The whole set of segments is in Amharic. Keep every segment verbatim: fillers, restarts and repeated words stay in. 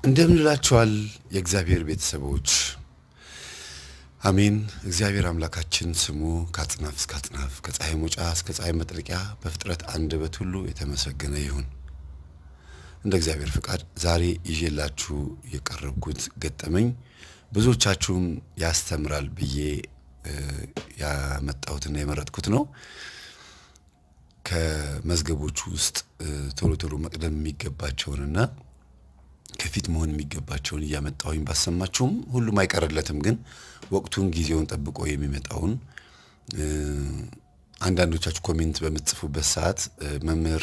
እንደምንላችኋል የእግዚአብሔር ቤተሰቦች አሜን እግዚአብሔር አምላካችን ስሙ ከአጽናፍ እስከ አጽናፍ ከፀሐይ መውጫ እስከ ፀሐይ መጥለቂያ በፍጥረት አንደበት ሁሉ የተመሰገነ ይሁን እንደ እግዚአብሔር ፍቃድ ዛሬ ይዤላችሁ የቀረብኩት ገጠመኝ ብዙዎቻችሁም ያስተምራል ብዬ ያመጣሁትና የመረጥኩት ነው ከመዝገቦቹ ውስጥ ቶሎ ቶሎ መቅደም የሚገባቸውንና ከፊት መሆን የሚገባቸውን ያመጣውኝ ባሰማችሁም ሁሉም አይቀርለትም ግን ወቅቱን ጊዜውን ጠብቆ የሚመጣውን አንዳንዶቻችሁ ኮሜንት በመጽፉበት ሰዓት መምህር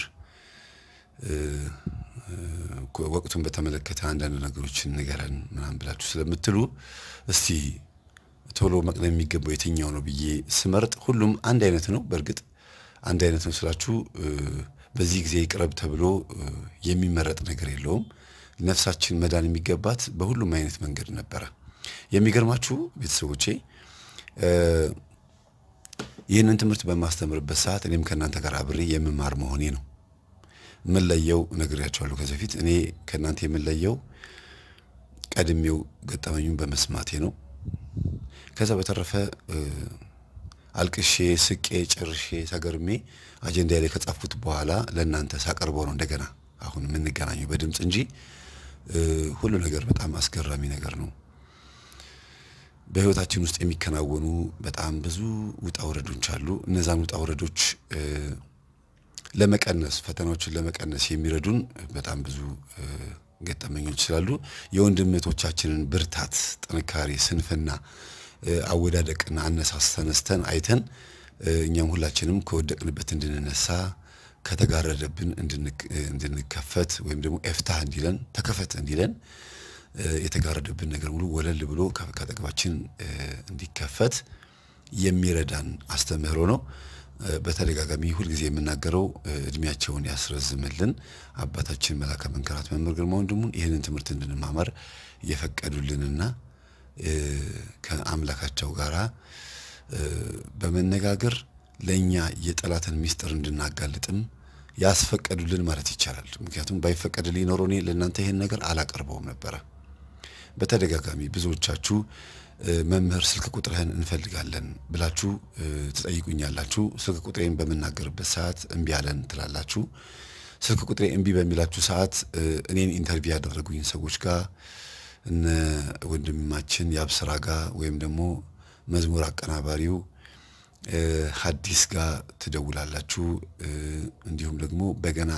ወቅቱን በተመለከተ አንዳንድ ነገሮችን ንገረን ምናምን ብላችሁ ስለምትሉ እስቲ ቶሎ መቅደም የሚገባው የትኛው ነው ብዬ ስመርጥ ሁሉም አንድ አይነት ነው በርግጥ አንድ አይነት ነው ስላችሁ በዚህ ጊዜ ይቅረብ ተብሎ የሚመረጥ ነገር የለውም ነፍሳችን መዳን የሚገባት በሁሉም አይነት መንገድ ነበር የሚገርማችሁ ቤተሰቦቼ ይህንን ትምህርት በማስተምርበት ሰዓት እኔም ከናንተ ጋር አብሬ የምማር መሆኔ ነው ምን ለየው ነግሬያችኋለሁ ከዚህ በፊት እኔ ከናንተ የምለየው ቀድሜው ገጠመኙን በመስማቴ ነው ከዛ በተረፈ አልቅሼ ስቄ ጨርሼ ተገርሜ አጀንዳ ላይ ከጻፍኩት በኋላ ለናንተ ሳቀርበው ነው እንደገና አሁን ምን እንገናኘው በድምጽ እንጂ ሁሉ ነገር በጣም አስገራሚ ነገር ነው በህይወታችን ውስጥ የሚከናወኑ በጣም ብዙ ውጣ ወረዶች አሉ እነዛን ውጣ ወረዶች ለመቀነስ ፈተናዎችን ለመቀነስ የሚረዱን በጣም ብዙ ገጠመኞች ስላሉ የወንድምቶቻችንን ብርታት ጥንካሬ ስንፍና አወዳደቅና አነሳስ ተነስተን አይተን እኛም ሁላችንም ከወደቅንበት እንድንነሳ ከተጋረደብን እንድንከፈት ወይም ደግሞ ኤፍታህ እንዲለን ተከፈት እንዲለን የተጋረደብን ነገር ሙሉ ወለል ብሎ ከጠቅባችን እንዲከፈት የሚረዳን አስተምህሮ ነው በተደጋጋሚ ሁሉ ጊዜ የምናገረው እድሜያቸውን ያስረዝምልን አባታችን መላከ መንከራት መምህር ግርማ ወንድሙን ይሄንን ትምህርት እንድንማማር የፈቀዱልንና ከአምላካቸው ጋራ በመነጋገር ለኛ የጠላትን ሚስጥር እንድናጋልጥም ያስፈቀዱልን ማለት ይቻላል ምክንያቱም ባይፈቀድልኝ ኖሮ እኔ ለእናንተ ይሄን ነገር አላቀርበውም ነበር በተደጋጋሚ ብዙዎቻችሁ መምህር ስልክ ቁጥርህን እንፈልጋለን ብላችሁ ትጠይቁኛላችሁ ስልክ ቁጥሬን በመናገርበት ሰዓት እንቢ ያለን ትላላችሁ ስልክ ቁጥሬ እንቢ በሚላችሁ ሰዓት እኔን ኢንተርቪው ያደረጉኝ ሰዎች ጋር እነ ወንድማችን ያብስራ ጋር ወይም ደግሞ መዝሙር አቀናባሪው ሐዲስ ጋር ትደውላላችሁ እንዲሁም ደግሞ በገና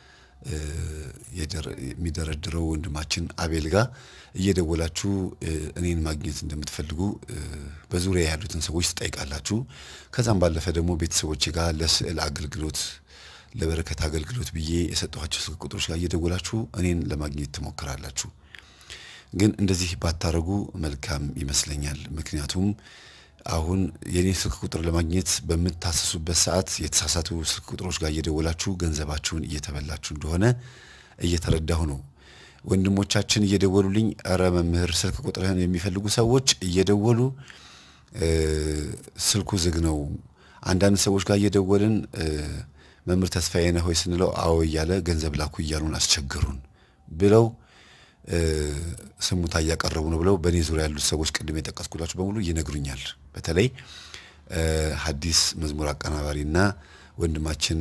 የሚደረድረው ወንድማችን አቤል ጋር እየደወላችሁ እኔን ማግኘት እንደምትፈልጉ በዙሪያ ያሉትን ሰዎች ትጠይቃላችሁ ከዛም ባለፈ ደግሞ ቤተሰቦቼ ጋር ለስዕል አገልግሎት ለበረከት አገልግሎት ብዬ የሰጠኋቸው ስልክ ቁጥሮች ጋር እየደወላችሁ እኔን ለማግኘት ትሞክራላችሁ ግን እንደዚህ ባታረጉ መልካም ይመስለኛል ምክንያቱም አሁን የኔ ስልክ ቁጥር ለማግኘት በመታሰሱበት ሰዓት የተሳሳቱ ስልክ ቁጥሮች ጋር እየደወላችሁ ገንዘባችሁን እየተበላችሁ እንደሆነ እየተረዳሁ ነው ወንድሞቻችን እየደወሉልኝ አረ መምህር ስልክ ቁጥርህን የሚፈልጉ ሰዎች እየደወሉ ስልኩ ዝግ ነው አንዳንድ ሰዎች ጋር እየደወልን መምህር ተስፋዬ ነህ ወይ ስንለው አዎ እያለ ገንዘብ ላኩ እያሉን አስቸገሩን ብለው ስሙታ ያቀርቡ ነው ብለው በኔ ዙሪያ ያሉት ሰዎች ቅድም የጠቀስኩላችሁ በሙሉ ይነግሩኛል በተለይ ሐዲስ መዝሙር አቀናባሪና ወንድማችን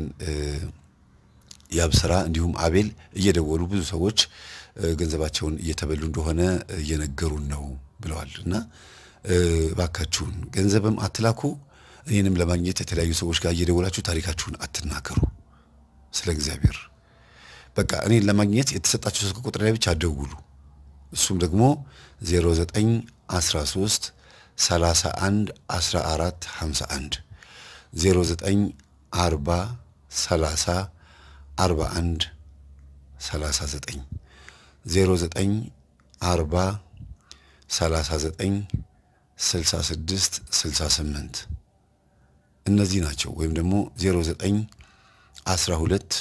ያብስራ እንዲሁም አቤል እየደወሉ ብዙ ሰዎች ገንዘባቸውን እየተበሉ እንደሆነ እየነገሩን ነው ብለዋልና ባካችሁን ገንዘብም አትላኩ እኔንም ለማግኘት የተለያዩ ሰዎች ጋር እየደወላችሁ ታሪካችሁን አትናገሩ ስለ እግዚአብሔር በቃ እኔን ለማግኘት የተሰጣችሁ ስልክ ቁጥር ላይ ብቻ ደውሉ እሱም ደግሞ ዜሮ ዘጠኝ አስራ ሶስት ሰላሳ አንድ አስራ አራት ሃምሳ አንድ ዜሮ ዘጠኝ አርባ ሰላሳ አርባ አንድ ሰላሳ ዘጠኝ ዜሮ ዘጠኝ አርባ ሰላሳ ዘጠኝ ስልሳ ስድስት ስልሳ ስምንት እነዚህ ናቸው ወይም ደግሞ ዜሮ ዘጠኝ አስራ ሁለት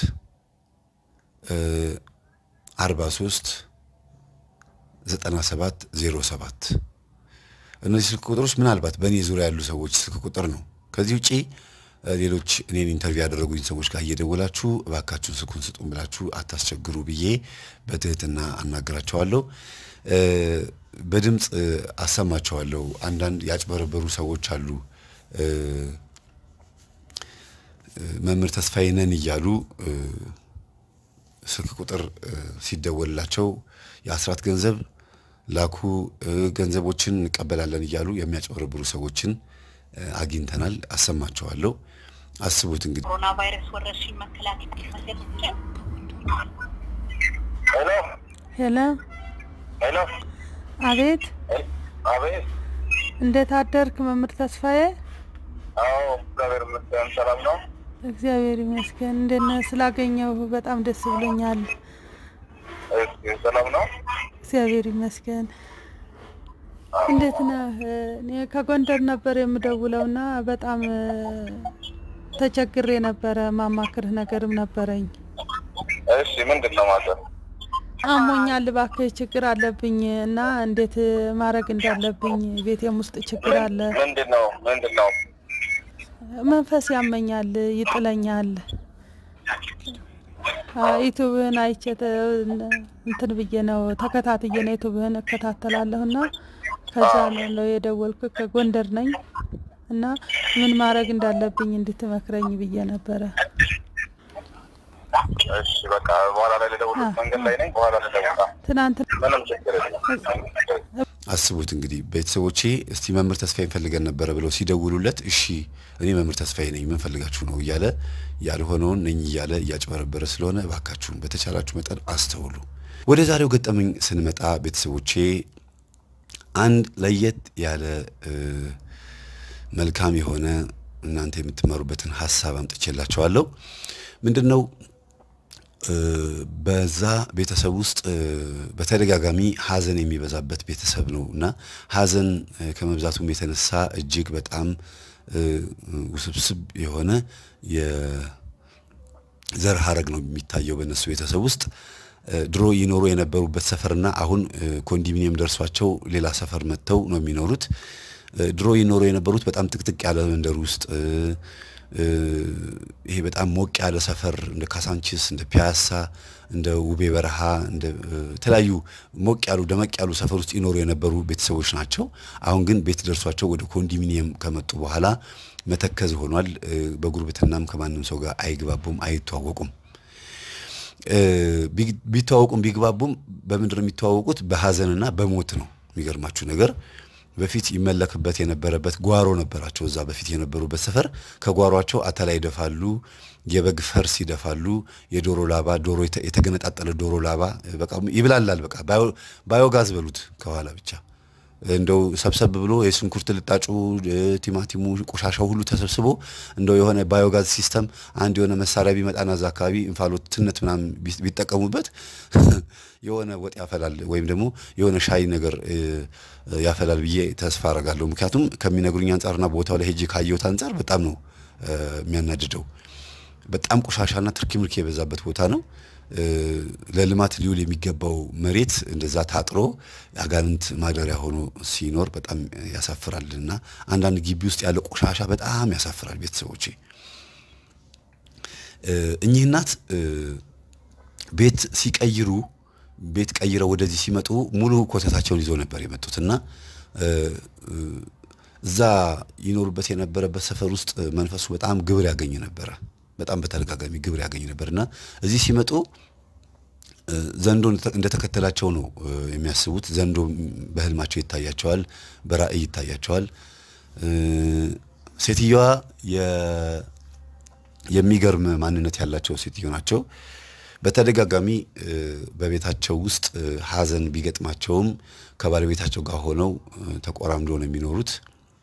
አርባ ሶስት ዘጠና ሰባት ዜሮ ሰባት እነዚህ ስልክ ቁጥሮች ምናልባት በእኔ ዙሪያ ያሉ ሰዎች ስልክ ቁጥር ነው ከዚህ ውጪ ሌሎች እኔን ኢንተርቪው ያደረጉኝ ሰዎች ጋር እየደወላችሁ ባካችሁ ስልኩን ስጡን ብላችሁ አታስቸግሩ ብዬ በትህትና አናግራቸዋለሁ በድምጽ አሰማቸዋለሁ አንዳንድ ያጭበረበሩ ሰዎች አሉ መምህር ተስፋዬ ነን ይያሉ ስልክ ቁጥር ሲደወልላቸው የአስራት ገንዘብ ላኩ ገንዘቦችን እንቀበላለን ይያሉ የሚያጭበረብሩ ሰዎችን አግኝተናል አሰማቸዋለሁ አስቡት እንግዲህ ኮሮና ቫይረስ ወረርሽኝ መከላከል መሰለኝ ሄሎ ሄሎ ሄሎ አቤት አቤት እንዴት አደርክ መምህር ተስፋዬ አዎ እግዚአብሔር ይመስገን ሰላም ነው እግዚአብሔር ይመስገን እንደነ ስላገኘው በጣም ደስ ብሎኛል እሺ ሰላም ነው እግዚአብሔር ይመስገን እንዴት ነህ እኔ ከጎንደር ነበር የምደውለውና በጣም ተቸግሬ ነበር ማማክርህ ነገርም ነበረኝ እሺ ምንድነው ማለት አሞኛል ባክህ ችግር አለብኝና እንዴት ማረግ እንዳለብኝ ቤቴም ውስጥ ችግር አለ ምንድነው ምንድነው መንፈስ ያመኛል ይጥለኛል ዩቲዩብን አይቼት እንትን ብዬ ነው ተከታትዬ ነው ዩቲዩብን እከታተላለሁና ከዛ ነው የደወልኩ ከጎንደር ነኝ እና ምን ማረግ እንዳለብኝ እንድትመክረኝ ብዬ ነበር እሺ በቃ በኋላ ላይ ለደውል መንገድ ላይ ነኝ በኋላ ለደውል ትናንት ምንም ችግር የለም አስቡት እንግዲህ ቤተሰቦቼ እስቲ መምህር ተስፋዬ ፈልገን ነበር ብለው ሲደውሉለት እሺ እኔ መምህር ተስፋዬ ነኝ ምን ፈልጋችሁ ነው ይያለ ያልሆነውን ነኝ ይያለ ያጭበረበረ ስለሆነ ባካችሁን በተቻላችሁ መጠን አስተውሉ ወደ ዛሬው ገጠመኝ ስንመጣ ቤተሰቦቼ አንድ ለየት ያለ መልካም የሆነ እናንተ የምትመሩበትን ሐሳብ አምጥቼላችኋለሁ ምንድነው በዛ ቤተሰብ ውስጥ በተደጋጋሚ ሐዘን የሚበዛበት ቤተሰብ ነውና ሐዘን ከመብዛቱም የተነሳ እጅግ በጣም ውስብስብ የሆነ የዘር ሐረግ ነው የሚታየው በእነሱ ቤተሰብ ውስጥ ድሮ ይኖሩ የነበሩበት ሰፈርና አሁን ኮንዶሚኒየም ደርሷቸው ሌላ ሰፈር መተው ነው የሚኖሩት ድሮ ይኖሩ የነበሩት በጣም ጥቅጥቅ ያለ መንደር ውስጥ ይሄ በጣም ሞቅ ያለ ሰፈር እንደ ካሳንቺስ እንደ ፒያሳ እንደ ውቤ በረሃ እንደ ተላዩ ሞቅ ያሉ ደመቅ ያሉ ሰፈር ውስጥ ይኖሩ የነበሩ ቤተሰቦች ናቸው አሁን ግን ቤት ደርሷቸው ወደ ኮንዶሚኒየም ከመጡ በኋላ መተከዝ ሆኗል በጉርብትናም ከማንም ሰው ጋር አይግባቡም አይተዋወቁም ቢተዋወቁም ቢግባቡም በመንደር የሚተዋወቁት በሐዘንና በሞት ነው የሚገርማችሁ ነገር በፊት ይመለክበት የነበረበት ጓሮ ነበራቸው እዛ በፊት የነበሩበት ሰፈር ከጓሮአቸው አተላይ ደፋሉ የበግ ፈርስ ይደፋሉ የዶሮ ላባ ዶሮ የተገነጣጠለ ዶሮ ላባ በቃ ይብላላል በቃ ባዮጋዝ በሉት ከኋላ ብቻ እንደው ሰብሰብ ብሎ የስንኩርት ልጣጩ ቲማቲሙ ቆሻሻው ሁሉ ተሰብስቦ እንደው የሆነ ባዮጋዝ ሲስተም አንድ የሆነ መሳሪያ ቢመጣና ዛ አካባቢ እንፋሎት ትነት ምናም ቢጠቀሙበት የሆነ ወጥ ያፈላል ወይም ደግሞ የሆነ ሻይ ነገር ያፈላል ብዬ ተስፋ አረጋለሁ ምክንያቱም ከሚነግሩኝ አንፃርና ቦታው ላይ ሄጄ ካየሁት አንፃር በጣም ነው የሚያናድደው በጣም ቆሻሻና ትርኪ ምርኪ የበዛበት ቦታ ነው ለልማት ሊውል የሚገባው መሬት እንደዛ ታጥሮ ያጋንንት ማደሪያ ሆኖ ሲኖር በጣም ያሳፍራልና አንዳንድ ግቢ ውስጥ ያለ ቆሻሻ በጣም ያሳፍራል ቤተሰቦቼ እኚህ እናት ቤት ሲቀይሩ ቤት ቀይረው ወደዚህ ሲመጡ ሙሉ ኮተታቸውን ይዘው ነበር የመጡትና እዛ ይኖሩበት የነበረበት ሰፈር ውስጥ መንፈሱ በጣም ግብር ያገኝ ነበር በጣም በተደጋጋሚ ግብር ያገኝ ነበርና እዚህ ሲመጡ ዘንዶ እንደተከተላቸው ነው የሚያስቡት ዘንዶ በህልማቸው ይታያቸዋል በራእይ ይታያቸዋል ሴትየዋ የሚገርም ማንነት ያላቸው ሴትዮ ናቸው በተደጋጋሚ በቤታቸው ውስጥ ሐዘን ቢገጥማቸውም ከባለቤታቸው ጋር ሆነው ተቆራምደው ነው የሚኖሩት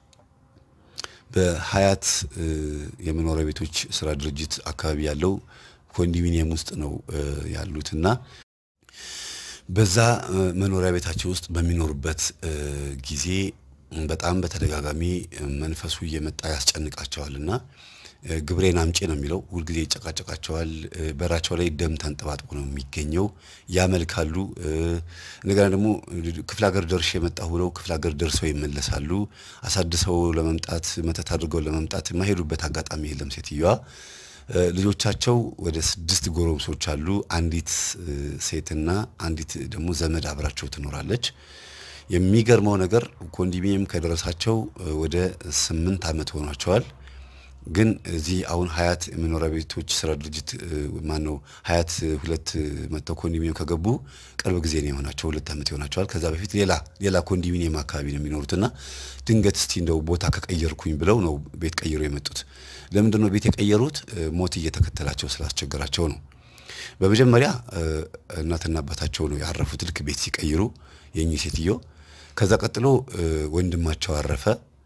በሀያት የመኖሪያ ቤቶች ስራ ድርጅት አካባቢ ያለው ኮንዶሚኒየም ውስጥ ነው ያሉትና በዛ መኖሪያ ቤታቸው ውስጥ በሚኖሩበት ጊዜ በጣም በተደጋጋሚ መንፈሱ እየመጣ ያስጨንቃቸዋልና ግብሬን አምጪ ነው የሚለው ሁሉ ጊዜ ይጨቃጨቃቸዋል በራቸው ላይ ደም ተንጠባጥቦ ነው የሚገኘው ያመልካሉ እንደገና ደግሞ ክፍለ ሀገር ደርሼ መጣሁ ብለው ክፍለ ሀገር ደርሰው ይመለሳሉ አሳድሰው ለመምጣት መተት አድርገው ለመምጣት የማይሄዱበት አጋጣሚ የለም ሴትዮዋ ልጆቻቸው ወደ ስድስት ጎረምሶች አሉ አንዲት ሴትና አንዲት ደግሞ ዘመድ አብራቸው ትኖራለች የሚገርመው ነገር ኮንዶሚኒየም ከደረሳቸው ወደ ስምንት አመት ሆኗቸዋል ግን እዚ አሁን ሀያት መኖሪያ ቤቶች ስራ ድርጅት ማን ነው ሀያት ሁለት መጥተው ኮንዶሚኒየም ከገቡ ቅርብ ጊዜ ነው የሆናቸው ሁለት አመት ይሆናቸዋል ከዛ በፊት ሌላ ሌላ ኮንዶሚኒየም አካባቢ ነው የሚኖሩትና ድንገት እስቲ እንደው ቦታ ከቀየርኩኝ ብለው ነው ቤት ቀይሮ የመጡት ለምንድን ነው ቤት የቀየሩት ሞት እየተከተላቸው ስላስቸገራቸው ነው በመጀመሪያ እናትና አባታቸው ነው ያረፉት ልክ ቤት ሲቀይሩ የኛ ሴትዮ ከዛ ቀጥሎ ወንድማቸው አረፈ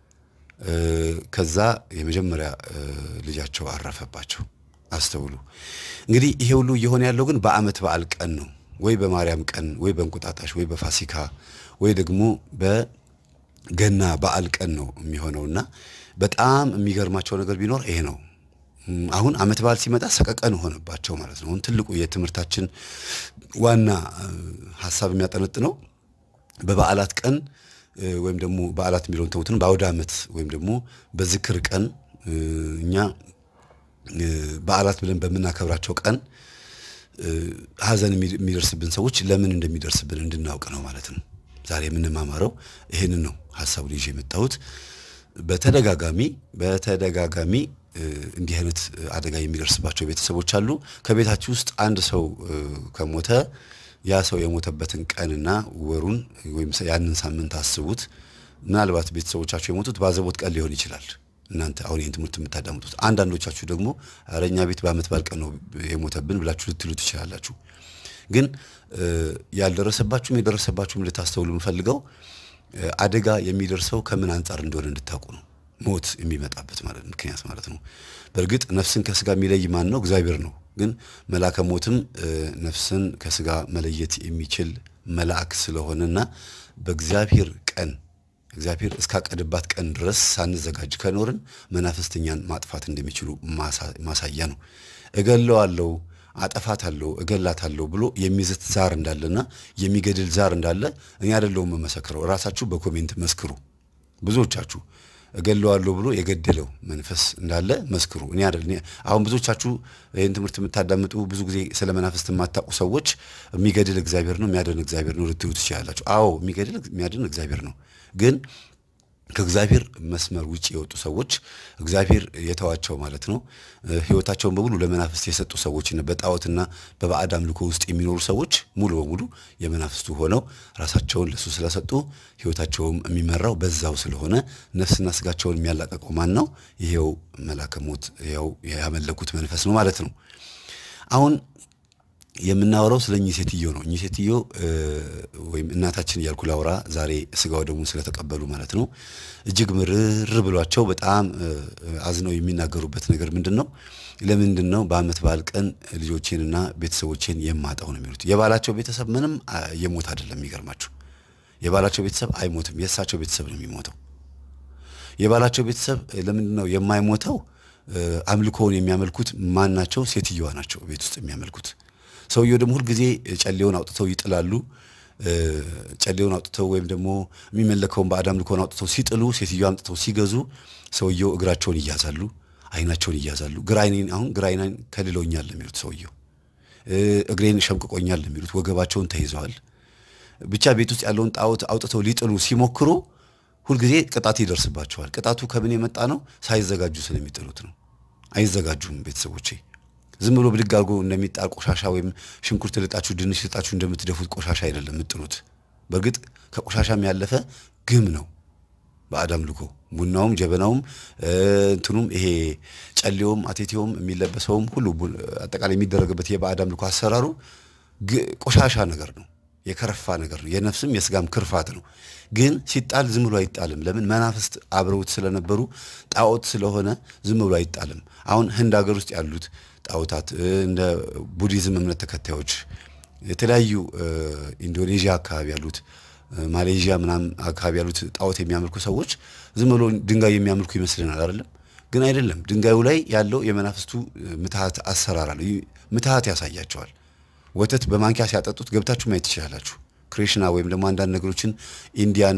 ከዛ የመጀመሪያ ልጃቸው አረፈባቸው አስተውሉ እንግዲህ ይሄ ሁሉ የሆነ ያለው ግን በአመት በዓል ቀን ነው ወይ በማርያም ቀን ወይ በእንቁጣጣሽ ወይ በፋሲካ ወይ ደግሞ በገና በዓል ቀን ነው የሚሆነውና በጣም የሚገርማቸው ነገር ቢኖር ይሄ ነው አሁን አመት በዓል ሲመጣ ሰቀቀን ሆነባቸው ማለት ነው አሁን ትልቁ የትምርታችን ዋና ሐሳብ የሚያጠነጥነው በበዓላት ቀን ወይም ደግሞ በዓላት ሚሊዮን ተውትን ባውዳ አመት ወይም ደግሞ በዝክር ቀን እኛ በዓላት ብለን በመናከብራቸው ቀን ሐዘን የሚደርስብን ሰዎች ለምን እንደሚደርስብን እንድናውቅ ነው ማለት ነው ዛሬ የምንማማረው ይሄንን ነው ሐሳቡን ይዤ መጣሁት በተደጋጋሚ በተደጋጋሚ እንዲህ አይነት አደጋ የሚደርስባቸው ቤተሰቦች አሉ ከቤታችሁ ውስጥ አንድ ሰው ከሞተ ያ ሰው የሞተበትን ቀንና ወሩን ወይም ያንን ሳምንት አስቡት ምናልባት ቤተሰቦቻችሁ የሞቱት ባዘቦት ቀን ሊሆን ይችላል እናንተ አሁን ይሄን ትምህርት የምታዳምጡት አንዳንዶቻችሁ ደግሞ አረኛ ቤት በአመት በዓል ቀን ነው የሞተብን ብላችሁ ልትሉት ይችላልላችሁ ግን ያልደረሰባችሁም የደረሰባችሁም ልታስተውሉ ምፈልገው አደጋ የሚደርሰው ከምን አንፃር እንደሆነ እንድታውቁ ነው ሞት የሚመጣበት ማለት ምክንያት ማለት ነው በርግጥ ነፍስን ከስጋ የሚለይ ማን ነው እግዚአብሔር ነው ግን መላከ ሞትም ነፍስን ከስጋ መለየት የሚችል መልአክ ስለሆነና በእግዚአብሔር ቀን እግዚአብሔር እስካቀደባት ቀን ድረስ ሳንዘጋጅ ከኖርን መናፍስተኛን ማጥፋት እንደሚችሉ ማሳያ ነው እገለዋለሁ አጠፋታለሁ እገላታለሁ ብሎ የሚዝት ዛር እንዳለና የሚገድል ዛር እንዳለ እኔ አይደለሁም መመስከረው ራሳችሁ በኮሜንት መስክሩ ብዙዎቻችሁ እገለዋለሁ ብሎ የገደለው መንፈስ እንዳለ መስክሩ እኔ አይደል አሁን ብዙዎቻችሁ ይሄን ትምህርት የምታዳምጡ ብዙ ጊዜ ስለ መናፍስት የማታውቁ ሰዎች የሚገድል እግዚአብሔር ነው የሚያድን እግዚአብሔር ነው ልትሉት ይችላልላችሁ አዎ የሚገድል የሚያድን እግዚአብሔር ነው ግን ከእግዚአብሔር መስመር ውጪ የወጡ ሰዎች እግዚአብሔር የተዋቸው ማለት ነው ህይወታቸውን በሙሉ ለመናፍስት የሰጡ ሰዎች እና በጣዖትና በባዕድ አምልኮ ውስጥ የሚኖሩ ሰዎች ሙሉ በሙሉ የመናፍስቱ ሆነው ራሳቸውን ለሱ ስለሰጡ ህይወታቸውም የሚመራው በዛው ስለሆነ ነፍስና ስጋቸውን የሚያላቀቀው ማን ነው ይሄው መልአከ ሞት ያው ያመለኩት መንፈስ ነው ማለት ነው አሁን የምናወራው ስለኝ ሴትዮ ነው እኚህ ሴትዮ ወይም እናታችን ያልኩ ላውራ ዛሬ ስጋው ደግሞ ስለተቀበሉ ማለት ነው እጅግ ምርር ብሏቸው በጣም አዝነው የሚናገሩበት ነገር ምንድነው ለምንድነው በአመት በዓል ቀን ልጆቼንና ቤተሰቦቼን የማጣው ነው የሚሉት የባላቸው ቤተሰብ ምንም የሞት አይደለም የሚገርማችሁ የባላቸው ቤተሰብ አይሞትም የሳቸው ቤተሰብ ነው የሚሞተው የባላቸው ቤተሰብ ለምንድነው የማይሞተው አምልኮውን የሚያመልኩት ማናቸው ሴትዮዋ ናቸው ቤት ውስጥ የሚያመልኩት ሰውየው ደግሞ ሁሉ ጊዜ ጨሌውን አውጥተው ይጥላሉ ጨሌውን አውጥተው ወይም ደግሞ የሚመለከውን በአዳም ልኮን አውጥተው ሲጥሉ ሴትዮዋ አምጥተው ሲገዙ ሰውየው እግራቸውን ይያዛሉ አይናቸውን ይያዛሉ ግራይኔን አሁን ግራይኔን ከልሎኛል ለሚሉት ሰውየው እግሬን ሸምቅቆኛል ለሚሉት ወገባቸውን ተይዘዋል ብቻ ቤት ውስጥ ያለውን ጣዖት አውጥተው ሊጥሉ ሲሞክሩ ሁሉ ጊዜ ቅጣት ይደርስባቸዋል ቅጣቱ ከምን የመጣ ነው ሳይዘጋጁ ስለሚጥሉት ነው አይዘጋጁም ቤተሰቦቼ ዝም ብሎ ብድግ አድርጎ እንደሚጣል ቆሻሻ ወይም ሽንኩርት ልጣችሁ ድንች ልጣችሁ እንደምትደፉት ቆሻሻ አይደለም ምጥሉት በርግጥ ከቆሻሻም ያለፈ ግም ነው በአዳም ልኮ ቡናውም ጀበናውም እንትኑም ይሄ ጨሌውም አቴቴውም የሚለበሰውም ሁሉ አጠቃላይ የሚደረግበት የባዳም ልኮ አሰራሩ ቆሻሻ ነገር ነው የከረፋ ነገር ነው የነፍስም የስጋም ክርፋት ነው ግን ሲጣል ዝም ብሎ አይጣልም ለምን መናፍስት አብረውት ስለነበሩ ጣዖት ስለሆነ ዝም ብሎ አይጣልም አሁን ህንድ ሀገር ውስጥ ያሉት ጣዖታት እንደ ቡዲዝም እምነት ተከታዮች የተለያዩ ኢንዶኔዥያ አካባቢ ያሉት ማሌዥያ ምናም አካባቢ ያሉት ጣዖት የሚያመልኩ ሰዎች ዝም ብሎ ድንጋይ የሚያመልኩ ይመስልናል አይደለም ግን አይደለም ድንጋዩ ላይ ያለው የመናፍስቱ ምትሃት አሰራር አለ ምትሃት ያሳያቸዋል ወተት በማንኪያ ሲያጠጡት ገብታችሁ ማየት ትችላላችሁ ክሪሽና ወይም ደግሞ አንዳንድ ነገሮችን ኢንዲያን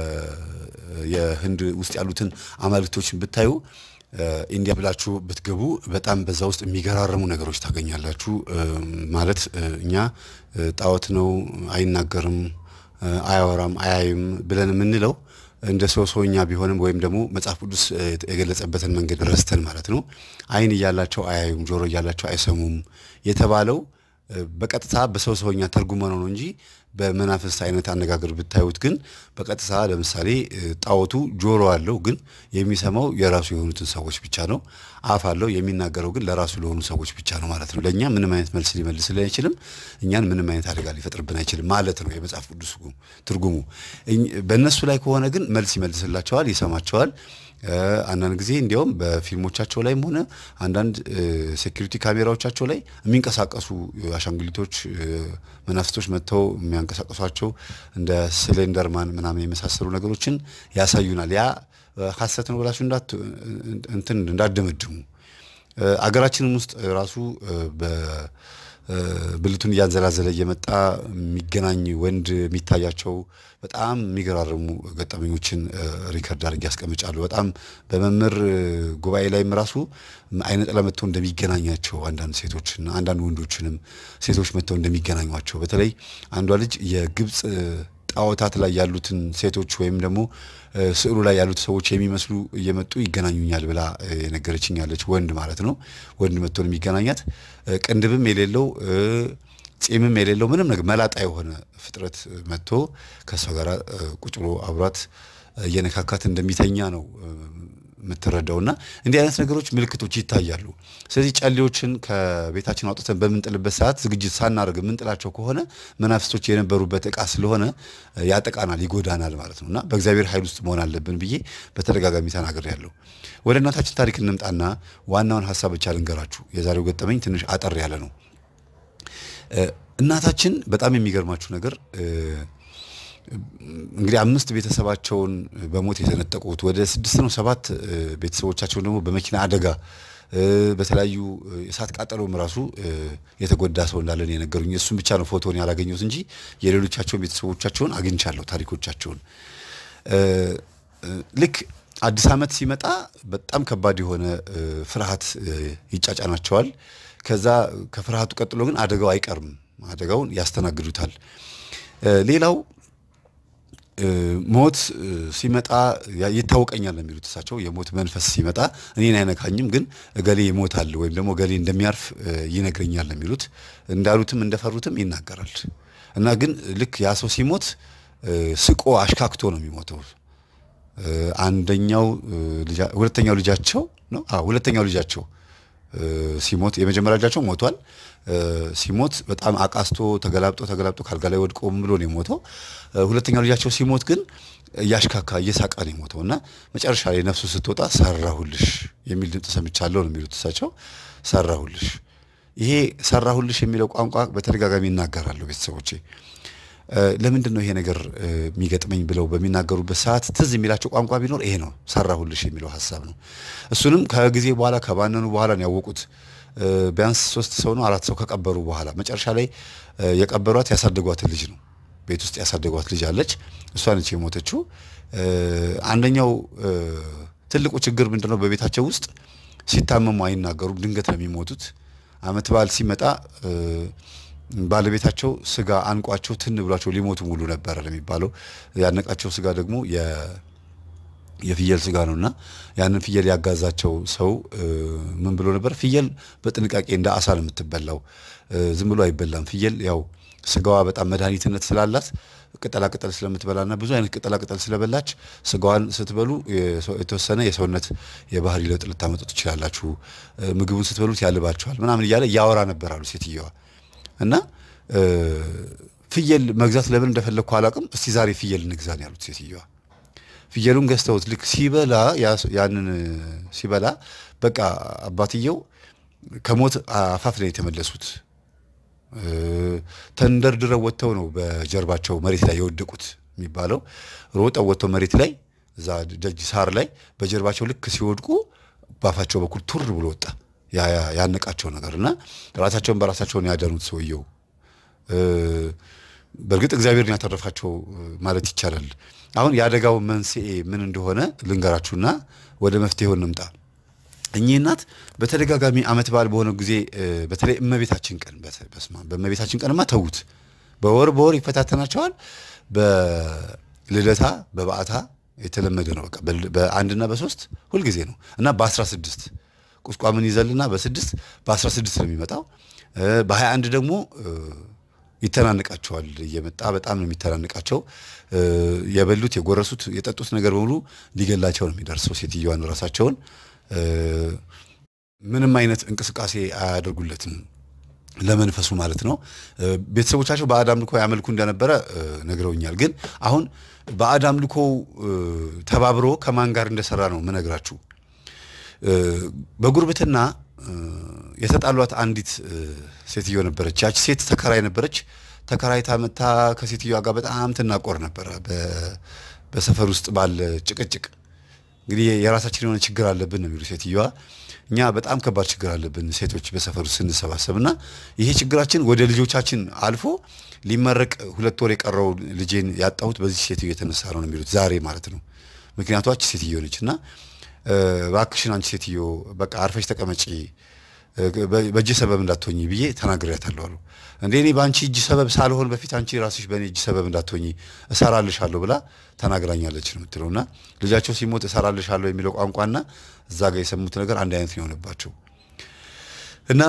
የህንድ ውስጥ ያሉትን አማልክቶችን ብታዩ ኢንዲያ ብላችሁ ብትገቡ በጣም በዛ ውስጥ የሚገራረሙ ነገሮች ታገኛላችሁ ማለት እኛ ጣዖት ነው አይናገርም አያወራም አያይም ብለን ምንለው እንደ ሰው ሰውኛ ቢሆንም ወይም ደግሞ መጽሐፍ ቅዱስ የገለጸበትን መንገድ ረስተን ማለት ነው አይን ይያላቸው አያዩም ጆሮ ይያላቸው አይሰሙም የተባለው በቀጥታ በሰው ሰውኛ ተርጉመው ነው እንጂ በመናፍስ አይነት አነጋገር ብታዩት ግን በቀጥታ ለምሳሌ ጣዖቱ ጆሮ አለው ግን የሚሰማው የራሱ የሆኑትን ሰዎች ብቻ ነው አፍ አለው የሚናገረው ግን ለራሱ ለሆኑ ሰዎች ብቻ ነው ማለት ነው ለኛ ምንም አይነት መልስ ሊመልስልን አይችልም እኛን ምንም አይነት አደጋ ሊፈጥርብን አይችልም ማለት ነው የመጽሐፍ ቅዱስ ትርጉሙ በእነሱ ላይ ከሆነ ግን መልስ ይመልስላቸዋል ይሰማቸዋል አንዳንድ ጊዜ እንዲያውም በፊልሞቻቸው ላይም ሆነ አንዳንድ ሴኩሪቲ ካሜራዎቻቸው ላይ የሚንቀሳቀሱ አሻንጉሊቶች መናፍስቶች መተው የሚያንቀሳቀሷቸው እንደ ሲሊንደርማን ምናምን የመሳሰሉ ነገሮችን ያሳዩናል ያ ሐሰት ነው ብላችሁ እንዳት እንትን እንዳደመድሙ አገራችንም ውስጥ ራሱ በ ብልቱን ያንዘላዘለ እየመጣ የሚገናኝ ወንድ የሚታያቸው በጣም የሚገራረሙ ገጠመኞችን ሪከርድ አድርጌ ያስቀምጫለሁ በጣም በመምህር ጉባኤ ላይም ራሱ አይነ ጥላ መጥተው እንደሚገናኛቸው አንዳንድ ሴቶችና አንዳንድ ወንዶችንም ሴቶች መጥተው እንደሚገናኙቸው በተለይ አንዷ ልጅ የግብጽ ጣዖታት ላይ ያሉትን ሴቶች ወይም ደግሞ ስዕሉ ላይ ያሉት ሰዎች የሚመስሉ እየመጡ ይገናኙኛል ብላ የነገረችኝ ያለች ወንድ ማለት ነው ወንድ መጥቶ የሚገናኛት ቅንድብም የሌለው ጺምም የሌለው ምንም ነገር መላጣ የሆነ ፍጥረት መጥቶ ከሷ ጋር ቁጭሎ አብራት የነካካት እንደሚተኛ ነው ምትረዳውና እንዲህ አይነት ነገሮች ምልክቶች ይታያሉ ስለዚህ ጨሌዎችን ከቤታችን አውጥተን በመንጥልበት ሰዓት ዝግጅት ሳናርግ ምንጥላቸው ከሆነ መናፍስቶች የነበሩበት እቃ ስለሆነ ያጠቃናል ይጎዳናል ማለት ነውና በእግዚአብሔር ኃይል ውስጥ መሆን አለብን ብዬ በተደጋጋሚ ተናግሬያለሁ ወደ እናታችን ታሪክ እንምጣና ዋናውን ሐሳብ ብቻ ልንገራችሁ የዛሬው ገጠመኝ ትንሽ አጠር ያለ ነው እናታችን በጣም የሚገርማችሁ ነገር እንግዲህ አምስት ቤተሰባቸውን በሞት የተነጠቁት ወደ ስድስት ነው ሰባት ቤተሰቦቻቸው ደግሞ በመኪና አደጋ በተለያዩ እሳት ቃጠሎም ራሱ የተጎዳ ሰው እንዳለን የነገሩኝ እሱን ብቻ ነው ፎቶን ያላገኘሁት እንጂ የሌሎቻቸው ቤተሰቦቻቸውን አግኝቻለሁ ታሪኮቻቸውን ልክ አዲስ አመት ሲመጣ በጣም ከባድ የሆነ ፍርሃት ይጫጫናቸዋል ከዛ ከፍርሃቱ ቀጥሎ ግን አደጋው አይቀርም አደጋውን ያስተናግዱታል ሌላው ሞት ሲመጣ ይታወቀኛል የሚሉት እሳቸው የሞት መንፈስ ሲመጣ እኔን አይነካኝም ግን እገሌ ይሞታል ወይም ደግሞ እገሌ እንደሚያርፍ ይነግረኛል የሚሉት እንዳሉትም እንደፈሩትም ይናገራል እና ግን ልክ ያ ሰው ሲሞት ስቆ አሽካክቶ ነው የሚሞተው አንደኛው ልጅ ሁለተኛው ልጃቸው ነው አዎ ሁለተኛው ልጃቸው ሲሞት የመጀመሪያ ልጃቸው ሞቷል ሲሞት በጣም አቃስቶ ተገላብጦ ተገላብጦ ካልጋ ላይ ወድቆ ብሎ ነው የሞተው ሁለተኛው ልጃቸው ሲሞት ግን ያሽካካ እየሳቀ ነው የሞተውና መጨረሻ ላይ ነፍሱ ስትወጣ ሰራሁልሽ የሚል ድምጽ ሰምቻለሁ ነው የሚሉት እሳቸው ሰራሁልሽ ይሄ ሰራሁልሽ የሚለው ቋንቋ በተደጋጋሚ ይናገራሉ ቤተሰቦቼ ለምንድን ነው ይሄ ነገር የሚገጥመኝ ብለው በሚናገሩበት ሰዓት ትዝ የሚላቸው ቋንቋ ቢኖር ይሄ ነው ሰራሁልሽ የሚለው ሐሳብ ነው እሱንም ከጊዜ በኋላ ከባነኑ በኋላ ነው ያወቁት ቢያንስ ሶስት ሰው ነው አራት ሰው ከቀበሩ በኋላ መጨረሻ ላይ የቀበሯት ያሳደጓት ልጅ ነው ቤት ውስጥ ያሳደጓት ልጅ አለች እሷ ነች የሞተችው አንደኛው ትልቁ ችግር ምንድነው በቤታቸው ውስጥ ሲታመሙ አይናገሩም ድንገት ነው የሚሞቱት አመት በዓል ሲመጣ ባለቤታቸው ስጋ አንቋቸው ትን ብሏቸው ሊሞቱ ሙሉ ነበር ለሚባለው ያነቃቸው ስጋ ደግሞ የ የፍየል ስጋ ነውና ያንን ፍየል ያጋዛቸው ሰው ምን ብሎ ነበር ፍየል በጥንቃቄ እንደ አሳ ነው የምትበላው ዝም ብሎ አይበላም ፍየል ያው ስጋዋ በጣም መድኃኒትነት ስላላት ቅጠላ ቅጠል ስለምትበላና ብዙ አይነት ቅጠላ ቅጠል ስለበላች ስጋዋን ስትበሉ የተወሰነ የሰውነት የባህሪ ለውጥ ልታመጡ ትችላላችሁ ምግቡን ስትበሉት ያልባችኋል ምናምን ይያለ ያወራ ነበር አሉ ሴትየዋ እና ፍየል መግዛት ለምን እንደፈለኩ አላቅም እስቲ ዛሬ ፍየል ንግዛን ያሉት ሴትየዋ ፍየሉን ገዝተውት ልክ ሲበላ ያንን ሲበላ በቃ አባትየው ከሞት አፋፍ ላይ የተመለሱት ተንደርድረው ወጥተው ነው በጀርባቸው መሬት ላይ የወደቁት የሚባለው ሮጠው ወጥተው መሬት ላይ እዛ ደጅ ሳር ላይ በጀርባቸው ልክ ሲወድቁ ባፋቸው በኩል ቱር ብሎ ወጣ ያ ያነቃቸው ነገርና ራሳቸውን በራሳቸው ያዳኑት ሰውየው በርግጥ እግዚአብሔርን ያተረፋቸው ማለት ይቻላል አሁን ያደጋው መንስኤ ምን እንደሆነ ልንገራችሁና ወደ መፍትሄው እንምጣ እኚህ እናት በተደጋጋሚ አመት በዓል በሆነ ጊዜ በተለይ እመቤታችን ቀን በስማ በእመቤታችን ቀንማ ተውት በወር በወር ይፈታተናቸዋል በልደታ በበዓታ የተለመደ ነው በቃ በአንድና በሶስት ሁሉ ጊዜ ነው እና በ16 ቁስቋምን ይዘልና በ6 በ16 ነው የሚመጣው በ21 ደግሞ ይተናነቃቸዋል እየመጣ በጣም ነው የሚተናነቃቸው የበሉት የጎረሱት የጠጡት ነገር ሁሉ ሊገላቸው ነው የሚደርሰው ሴትዮዋን ራሳቸውን ምንም አይነት እንቅስቃሴ አያደርጉለትም ለመንፈሱ ማለት ነው ቤተሰቦቻቸው በአዳም ልኮ ያመልኩ እንደነበረ ነግረውኛል ግን አሁን በአዳም ልኮ ተባብሮ ከማን ጋር እንደሰራ ነው መነግራችሁ በጉርብትና የተጣሏት አንዲት ሴትዮ ነበረች ያቺ ሴት ተከራይ ነበረች ተከራይታ መታ ከሴትዮዋ ጋር በጣም ትናቆር ነበር በሰፈር ውስጥ ባለ ጭቅጭቅ እንግዲህ የራሳችን የሆነ ችግር አለብን ነው የሚሉ ሴትዮዋ እኛ በጣም ከባድ ችግር አለብን ሴቶች በሰፈር ውስጥ ስንሰባሰብና ይሄ ችግራችን ወደ ልጆቻችን አልፎ ሊመረቅ ሁለት ወር የቀረው ልጄን ያጣሁት በዚህ ሴትዮ የተነሳ ነው የሚሉት ዛሬ ማለት ነው ምክንያቱም ሴትዮ ነችና ባክሽን አንቺ ሴትዮ በቃ አርፈሽ ተቀመጪ በእጅ ሰበብ እንዳትሆኚ ብዬ ተናግሬያታለሁ አሉ እንደኔ ባንቺ እጅ ሰበብ ሳልሆን በፊት አንቺ ራስሽ በኔ እጅ ሰበብ እንዳትሆኚ እሰራልሻለሁ ብላ ተናግራኛለች ነው የምትለውና ልጃቸው ሲሞት እሰራልሻለሁ የሚለው ቋንቋና እዛ ጋር የሰሙት ነገር አንድ አይነት ነው የሆነባቸው እና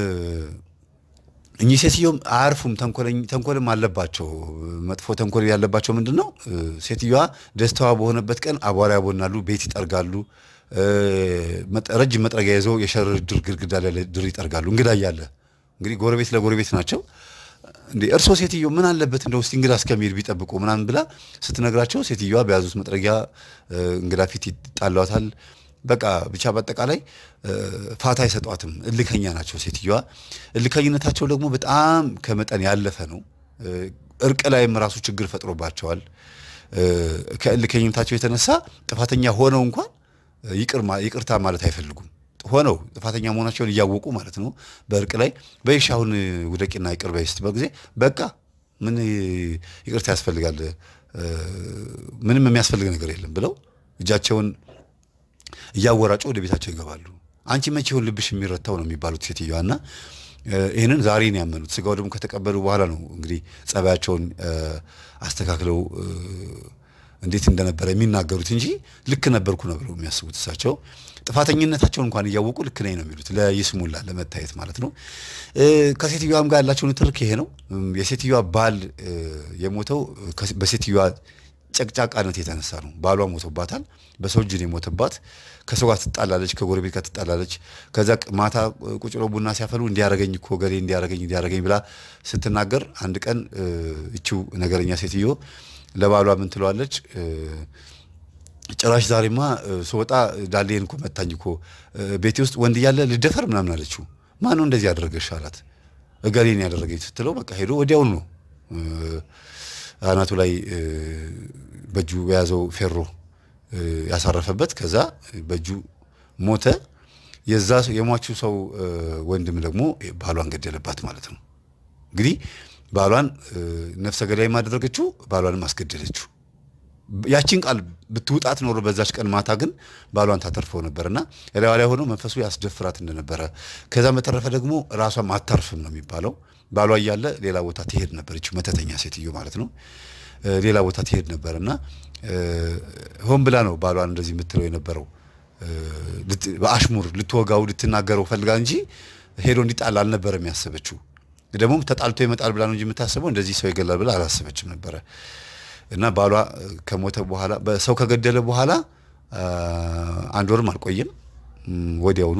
እኚህ ሴትዮም አያርፉም ተንኮለኝ ተንኮልም አለባቸው መጥፎ ተንኮል ያለባቸው ምንድነው ሴትዮዋ ደስታዋ በሆነበት ቀን አቧራ ያቦናሉ ቤት ይጠርጋሉ ረጅም መጥረጊያ ይዘው የሸረር ድር ግድግዳ ላይ ድር ይጠርጋሉ እንግዳ ያያለ እንግዲህ ጎረቤት ለጎረቤት ናቸው እንዴ እርሶ ሴትዮ ምን አለበት እንደው እስቲ እንግዳ እስከሚሄድ ቢጠብቁ ምናምን ብላ ስትነግራቸው ሴትዮዋ በያዙት መጥረጊያ እንግዳ ፊት ይጣላዋታል በቃ ብቻ በአጠቃላይ ፋታ አይሰጧትም እልከኛ ናቸው ሴትዮዋ እልከኝነታቸው ደግሞ በጣም ከመጠን ያለፈ ነው እርቅ ላይም ራሱ ችግር ፈጥሮባቸዋል ከእልከኝነታቸው የተነሳ ጥፋተኛ ሆነው እንኳን ይቅርማ ይቅርታ ማለት አይፈልጉም ሆነው ጥፋተኛ መሆናቸውን ያያወቁ ማለት ነው በእርቅ ላይ በይሻውን ወደቂና ይቅር በይስት በጊዜ በቃ ምን ይቅርታ ያስፈልጋል ምንም የሚያስፈልግ ነገር የለም ብለው እጃቸውን ያወራጩ ወደ ቤታቸው ይገባሉ አንቺ መቼውን ልብሽ የሚረታው ነው የሚባሉት ሴትዮዋና ይሄንን ዛሬ ነው ያመኑት ስጋው ደግሞ ከተቀበሉ በኋላ ነው እንግዲህ ጸባያቸውን አስተካክለው እንዴት እንደነበረ የሚናገሩት እንጂ ልክ ነበርኩ ነው ብለው የሚያስቡት እሳቸው ጥፋተኝነታቸውን እንኳን ያያወቁ ልክ ነኝ ነው የሚሉት ለይስሙላ ለመታየት ማለት ነው ከሴትዮዋም ጋር ያላቸው ንትርክ ይሄ ነው የሴትዮዋ ባል የሞተው በሴትዮዋ ጨቅጫቃነት የተነሳ ነው ባሏ ሞቶባታል በሰው እጅ ነው የሞተባት ከሰው ጋር ትጣላለች ከጎረቤት ጋር ትጣላለች ከዛ ማታ ቁጭሎ ቡና ሲያፈሉ እንዲያረገኝ እኮ ገሌ እንዲያረገኝ እንዲያረገኝ ብላ ስትናገር አንድ ቀን እቺው ነገረኛ ሴትዮ ለባሏ ምን ትለዋለች ጭራሽ ዛሬማ ሶጣ ዳሌን እኮ መታኝ እኮ ቤቴ ውስጥ ወንድ ያለ ልደፈር ምናምን አለችው ማን ነው እንደዚህ ያደረገሽ አላት እገሌን ያደረገኝ ስትለው በቃ ሄዶ ወዲያው ነው አናቱ ላይ በጁ ያዘው ፌሮ ያሳረፈበት ከዛ በጁ ሞተ የዛ የሟቹ ሰው ወንድም ደግሞ ባሏን ገደለባት ማለት ነው እንግዲህ ባሏን ነፍሰ ገዳይ ማድረገችው ባሏን ማስገደለችው ያቺን ቃል ብትውጣት ኖር በዛች ቀን ማታ ግን ባሏን ታተርፈው ነበርና ያለው ላይ ሆኖ መንፈሱ ያስደፍራት እንደነበረ ከዛ መተረፈ ደግሞ ራሷን ማታርፍም ነው የሚባለው ባሏ ያያለ ሌላ ቦታ ትሄድ ነበር እቺ መተተኛ ሴትዮ ማለት ነው ሌላ ቦታ ትሄድ ነበርና ሆን ብላ ነው ባሏን እንደዚህ የምትለው የነበረው በአሽሙር ልትወጋው ልትናገረው ፈልጋ እንጂ ሄዶ እንዲጣል አልነበረም ያሰበችው ደግሞ ተጣልቶ ይመጣል ብላ ነው እንጂ የምታስበው እንደዚህ ሰው ይገላል ብላ አላሰበችም ነበር እና ባሏ ከሞተ በኋላ በሰው ከገደለ በኋላ አንድ ወርም አልቆየም ወዲያውኑ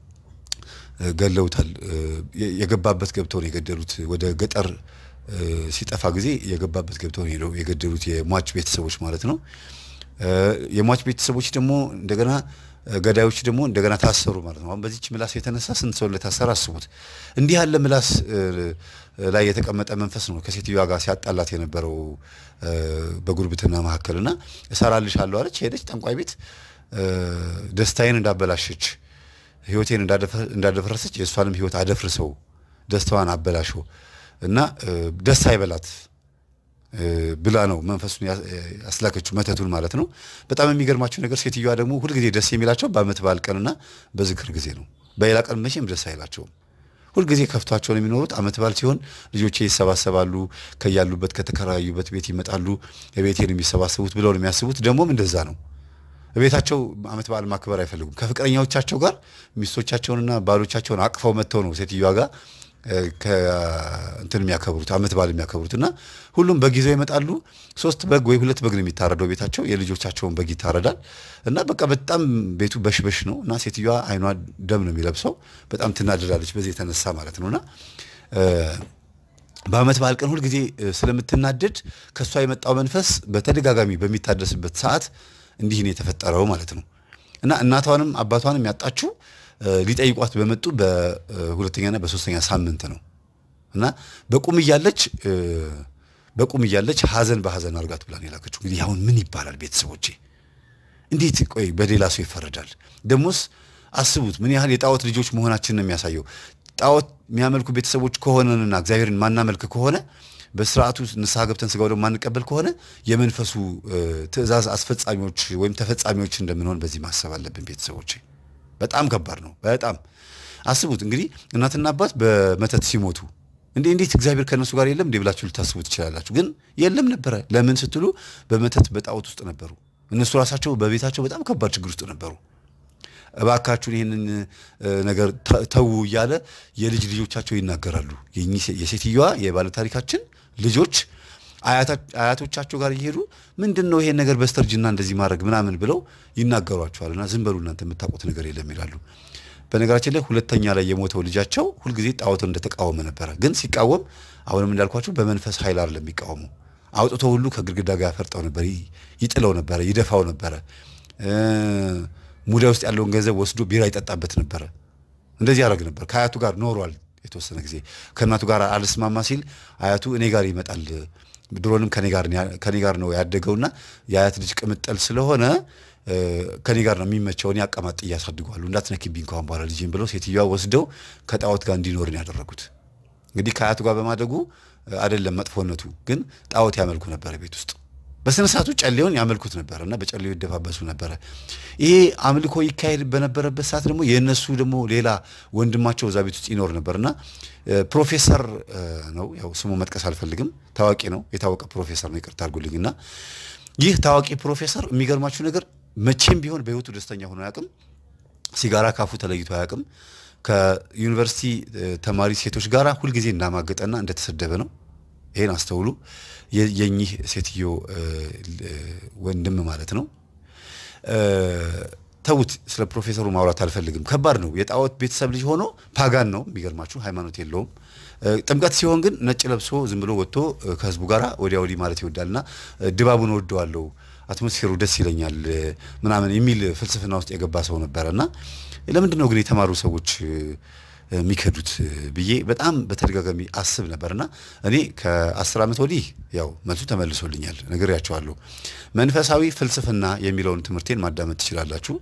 ገለውታል የገባበት ገብተው ነው የገደሉት ወደ ገጠር ሲጠፋ ጊዜ የገባበት ገብተው ነው የገደሉት የሟች ቤተሰቦች ማለት ነው የሟች ቤተሰቦች ደግሞ እንደገና ገዳዮች ደግሞ እንደገና ታሰሩ ማለት ነው አሁን በዚህች ምላስ የተነሳ ስንት ሰው ለታሰረ አስቡት እንዲህ ያለ ምላስ ላይ የተቀመጠ መንፈስ ነው ከሴትዮዋ ጋር ሲያጣላት የነበረው በጉርብትና መሐከልና እሰራልሻለሁ አለች ሄደች ጠንቋይ ቤት ደስታዬን እንዳበላሸች ህይወቴን እንዳደፈረሰች የሷንም ህይወት አደፍርሰው ደስታዋን አበላሽው እና ደስ አይበላት ብላ ነው መንፈሱን ያስላከችው መተቱን ማለት ነው በጣም የሚገርማችሁ ነገር ሴትዮዋ ደግሞ ሁሉ ጊዜ ደስ የሚላቸው በአመት በዓል ቀንና በዝክር ጊዜ ነው በሌላ ቀን መቼም ደስ አይላቸውም ሁሉ ጊዜ ከፍቷቸው ነው የሚኖሩት አመት በዓል ሲሆን ልጆቼ ይሰባሰባሉ ከያሉበት ከተከራዩበት ቤት ይመጣሉ የቤቴን የሚሰባሰቡት ብለው ነው የሚያስቡት ደሞም እንደዛ ነው ቤታቸው አመት በዓል ማክበር አይፈልጉም ከፍቅረኛዎቻቸው ጋር ሚስቶቻቸውንና ባሎቻቸውን አቅፈው መተው ነው ሴትዮዋ ጋር ከእንትን የሚያከብሩት አመት በዓል የሚያከብሩትና ሁሉም በጊዜው ይመጣሉ ሶስት በግ ወይ ሁለት በግ ነው የሚታረደው ቤታቸው የልጆቻቸውን በግ ይታረዳል እና በቃ በጣም ቤቱ በሽበሽ ነው እና ሴትዮዋ አይኗ ደም ነው የሚለብሰው በጣም ትናደዳለች በዚህ ተነሳ ማለት ነውና በአመት በዓል ቀን ሁሉ ጊዜ ስለምትናደድ ከሷ የመጣው መንፈስ በተደጋጋሚ በሚታደስበት ሰዓት እንዲህ ነው የተፈጠረው ማለት ነው እና እናቷንም አባቷንም ያጣችው ሊጠይቋት በመጡ በሁለተኛና በሶስተኛ ሳምንት ነው እና በቁም ይያለች በቁም ይያለች ሐዘን በሐዘን አርጋት ብላን ያላከችው እንግዲህ አሁን ምን ይባላል ቤተሰቦቼ እንዴት ቆይ በሌላ ሰው ይፈረዳል ደሞስ አስቡት ምን ያህል የጣዖት ልጆች መሆናችንን ነው የሚያሳየው ጣዖት የሚያመልኩ ቤተሰቦች ከሆነና እግዚአብሔርን ማናመልክ ከሆነ በስርዓቱ ንስሐ ገብተን ስጋው ደግሞ ማንቀበል ከሆነ የመንፈሱ ትእዛዝ አስፈጻሚዎች ወይም ተፈጻሚዎች እንደምንሆን በዚህ ማሰብ አለብን ቤተሰቦቼ በጣም ከባድ ነው በጣም አስቡት እንግዲህ እናትና አባት በመተት ሲሞቱ እንዴ እንዴት እግዚአብሔር ከነሱ ጋር የለም እንዴ ብላችሁ ልታስቡት ይችላልላችሁ ግን የለም ነበር ለምን ስትሉ በመተት በጣዖት ውስጥ ነበሩ እነሱ ራሳቸው በቤታቸው በጣም ከባድ ችግር ውስጥ ነበሩ እባካችሁ ይሄንን ነገር ተው ይያለ የልጅ ልጆቻቸው ይናገራሉ የሴትዮዋ የባለ ታሪካችን ልጆች አያቶቻቸው ጋር ይሄዱ ምንድነው ይሄን ነገር በስተርጅና እንደዚህ ማድረግ ምናምን ብለው ይናገሯቸዋልና ዝም በሉ እናንተ የምታውቁት ነገር የለም ይላሉ በነገራችን ላይ ሁለተኛ ላይ የሞተው ልጃቸው ሁሉ ጊዜ ጣዖትን እንደተቃወመ ነበር ግን ሲቃወም አሁንም እንዳልኳችሁ በመንፈስ ኃይል አይደለም የሚቃወሙ አውጥቶ ሁሉ ከግድግዳ ጋር ያፈርጠው ነበር ይጥለው ነበር ይደፋው ነበር ሙዳ ውስጥ ያለውን ገንዘብ ወስዶ ቢራ ይጠጣበት ነበር እንደዚህ ያደርግ ነበር ከአያቱ ጋር ኖሯል የተወሰነ ጊዜ ከእናቱ ጋር አልስማማ ሲል አያቱ እኔ ጋር ይመጣል ድሮንም ከኔ ጋር ከኔ ጋር ነው ያደገውና ያያት ልጅ ቅምጠል ስለሆነ ከኔ ጋር ነው የሚመቸው እኔ አቀማጥ ያሳድጓሉ እንዳትነኪብኝ እንኳን ባላ ልጅን ብለው ሴትዮዋ ወስደው ከጣዖት ጋር እንዲኖር ያደረጉት እንግዲህ ከአያቱ ጋር በማደጉ አይደለም መጥፎነቱ ግን ጣዖት ያመልኩ ነበር ቤት ውስጥ በስነ ስርዓቱ ጨሌውን ያመልኩት ነበርና በጨሌው ይደፋበሱ ነበር ይሄ አምልኮ ይካሄድ በነበረበት ሰዓት ደግሞ የነሱ ደግሞ ሌላ ወንድማቸው እዛ ቤት ውስጥ ይኖር ነበርና ፕሮፌሰር ነው ያው ስሙ መጥቀስ አልፈልግም ታዋቂ ነው የታወቀ ፕሮፌሰር ነው ይቅርታ አድርጉልኝና ይህ ታዋቂ ፕሮፌሰር የሚገርማችሁ ነገር መቼም ቢሆን በህይወቱ ደስተኛ ሆኖ ያቅም ሲጋራ ካፉ ተለይቶ ያቅም ከዩኒቨርሲቲ ተማሪ ሴቶች ጋራ ሁሉ ጊዜ እናማገጠና እንደተሰደበ ነው ይሄን አስተውሉ የኚህ ሴትዮ ወንድም ማለት ነው ተውት ስለ ፕሮፌሰሩ ማውራት አልፈልግም ከባድ ነው የጣዖት ቤተሰብ ልጅ ሆኖ ፓጋን ነው የሚገርማችሁ ሃይማኖት የለውም ጥምቀት ሲሆን ግን ነጭ ለብሶ ዝም ብሎ ወጥቶ ከህዝቡ ጋራ ወዲያ ወዲ ማለት ይወዳልና ድባቡን ወደዋለው አትሞስፌሩ ደስ ይለኛል ምናምን የሚል ፍልስፍና ውስጥ የገባ ሰው ነበርና ለምንድነው ግን የተማሩ ሰዎች ሚከዱት ብዬ በጣም በተደጋጋሚ አስብ ነበርና እኔ ከ10 አመት ወዲህ ያው መልሱ ተመልሶልኛል ነግሬያቸዋለሁ መንፈሳዊ ፍልስፍና የሚለውን ትምርቴን ማዳመጥ ትችላላችሁ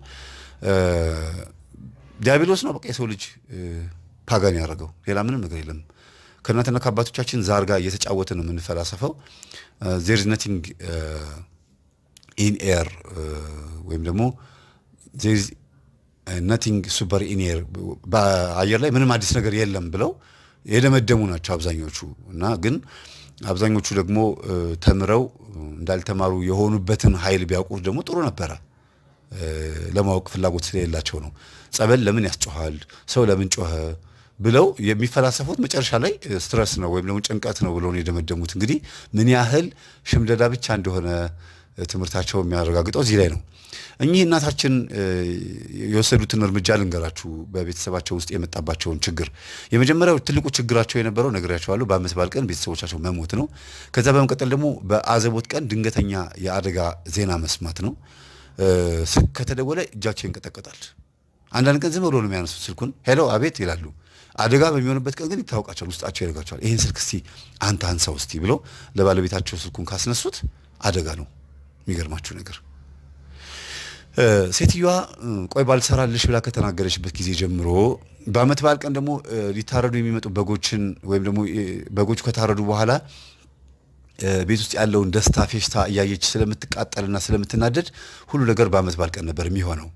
ዲያብሎስ ነው በቃ የሰው ልጅ ፓጋን ያደረገው ሌላ ምንም ነገር የለም ከእናንተና ከአባቶቻችን ዛር ጋር እየተጫወተ ነው የምንፈላሰፈው there is nothing uh, in air ወይም ደግሞ there is nothing super in air በአየር ላይ ምንም አዲስ ነገር የለም ብለው የደመደሙ ናቸው አብዛኞቹ እና ግን አብዛኞቹ ደግሞ ተምረው እንዳልተማሩ የሆኑበትን ኃይል ቢያውቁት ደግሞ ጥሩ ነበር ለማወቅ ፍላጎት ስለሌላቸው ነው ጸበል ለምን ያስጮሃል ሰው ለምን ጮኸ ብለው የሚፈላሰፉት መጨረሻ ላይ ስትረስ ነው ወይም ደግሞ ጭንቀት ነው ብለው ነው የደመደሙት እንግዲህ ምን ያህል ሽምደዳ ብቻ እንደሆነ ትምርታቸው የሚያረጋግጠው እዚህ ላይ ነው እኚህ እናታችን የወሰዱትን እርምጃ ልንገራችሁ በቤተሰባቸው ውስጥ የመጣባቸውን ችግር የመጀመሪያው ትልቁ ችግራቸው የነበረው ነግሬያቸዋለሁ በአመት በዓል ቀን ቤተሰቦቻቸው መሞት ነው ከዛ በመቀጠል ደግሞ በአዘቦት ቀን ድንገተኛ የአደጋ ዜና መስማት ነው ስልክ ከተደወለ እጃቸው ይንቀጠቀጣል አንዳንድ ቀን ዝም ብሎ ነው የሚያነሱት ስልኩን ሄሎ አቤት ይላሉ አደጋ በሚሆንበት ቀን ግን ይታወቃቸዋል ውስጣቸው ይረጋቸዋል ይሄን ስልክ እስቲ አንተ አንሳው እስቲ ብሎ ለባለቤታቸው ስልኩን ካስነሱት አደጋ ነው የሚገርማችሁ ነገር ሴትዮዋ ቆይ ባልሰራልሽ ብላ ከተናገረችበት ጊዜ ጀምሮ በአመት በዓል ቀን ደግሞ ሊታረዱ የሚመጡ በጎችን ወይም ደግሞ በጎቹ ከታረዱ በኋላ ቤት ውስጥ ያለውን ደስታ ፌሽታ እያየች ስለምትቃጠልና ስለምትናደድ ሁሉ ነገር በአመት በዓል ቀን ነበር የሚሆነው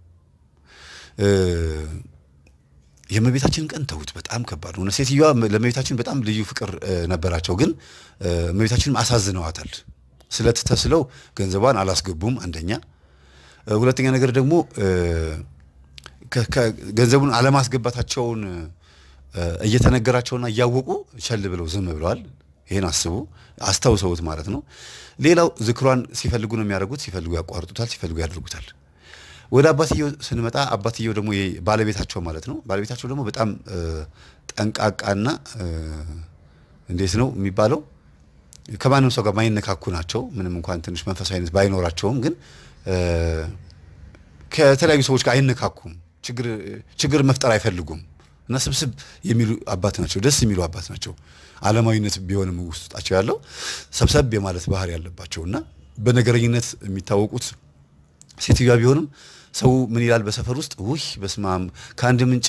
የመቤታችን ቀን ተውት በጣም ከባድ ነው ሴትዮዋ ለመቤታችን በጣም ልዩ ፍቅር ነበራቸው ግን መቤታችንም አሳዝነዋታል ስለተተስለው ገንዘቧን አላስገቡም አንደኛ ሁለተኛ ነገር ደግሞ ገንዘቡን አለማስገባታቸውን እየተነገራቸውና ያወቁ ቸል ብለው ዝም ብለዋል ይሄን አስቡ አስተውሰውት ማለት ነው ሌላው ዝክሯን ሲፈልጉ ነው የሚያደርጉት ሲፈልጉ ያቋርጡታል ሲፈልጉ ያደርጉታል ወደ አባትየው ስንመጣ አባትየው ደግሞ ባለቤታቸው ማለት ነው ባለቤታቸው ደግሞ በጣም ጠንቃቃና እንዴት ነው የሚባለው ከማንም ሰው ጋር ማይነካኩ ናቸው ምንም እንኳን ትንሽ መንፈሳዊነት ባይኖራቸውም ግን ከተለያዩ ሰዎች ጋር አይነካኩም ችግር ችግር መፍጠር አይፈልጉም እና ስብስብ የሚሉ አባት ናቸው ደስ የሚሉ አባት ናቸው ዓለማዊነት ቢሆንም ውስጣቸው ያለው ሰብሰብ የማለት ባህሪ ያለባቸውና በነገረኝነት የሚታወቁት ሴትዮዋ ቢሆንም ሰው ምን ይላል በሰፈር ውስጥ ውይ በስማም ካንድ ምንጭ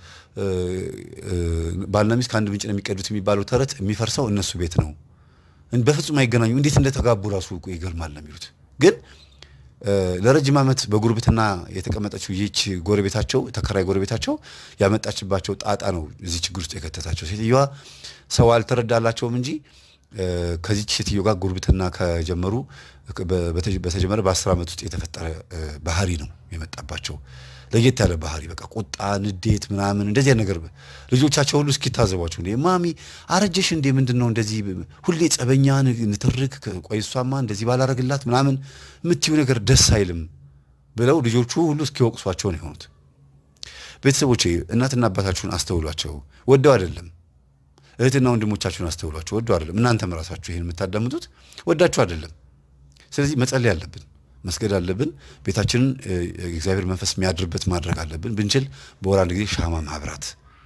ባልናሚስ ካንድ ምንጭ ነው የሚቀዱት የሚባለው ተረት የሚፈርሰው እነሱ ቤት ነው እንደ በፍጹም አይገናኙ እንዴት እንደተጋቡ ራሱ ይገርማል ነው የሚሉት ግን ለረጅም አመት በጉርብትና የተቀመጠችው ይች ጎረቤታቸው ተከራይ ጎረቤታቸው ያመጣችባቸው ጣጣ ነው እዚህ ችግር ውስጥ የከተታቸው ሴትዮዋ ሰው አልተረዳላቸውም እንጂ ከዚህ ሴትዮ ጋር ጉርብትና ከጀመሩ በተጀመረ በአስር አመት ውስጥ የተፈጠረ ባህሪ ነው የመጣባቸው ለየት ያለ ባህሪ በቃ ቁጣ ንዴት ምናምን እንደዚህ ነገር ልጆቻቸው ሁሉ እስኪታዘቧቸው እንዴ ማሚ አረጀሽ እንዴ ምንድነው እንደዚህ ሁሌ ጸበኛ ንትርክ ቆይሷማ እንደዚህ ባላረግላት ምናምን ምትዩ ነገር ደስ አይልም ብለው ልጆቹ ሁሉ እስኪወቅሷቸው ነው የሆኑት ቤተሰቦቼ እናትና አባታችሁን አስተውሏቸው ወደው አይደለም እህትና ወንድሞቻችሁን አስተውሏቸው ወደው አይደለም እናንተም ራሳችሁ ይሄን የምታዳምጡት ወዳችሁ አይደለም ስለዚህ መጸለይ አለብን መስገድ አለብን ቤታችንን እግዚአብሔር መንፈስ የሚያድርበት ማድረግ አለብን ብንችል በወር አንድ ጊዜ ሻማ ማብራት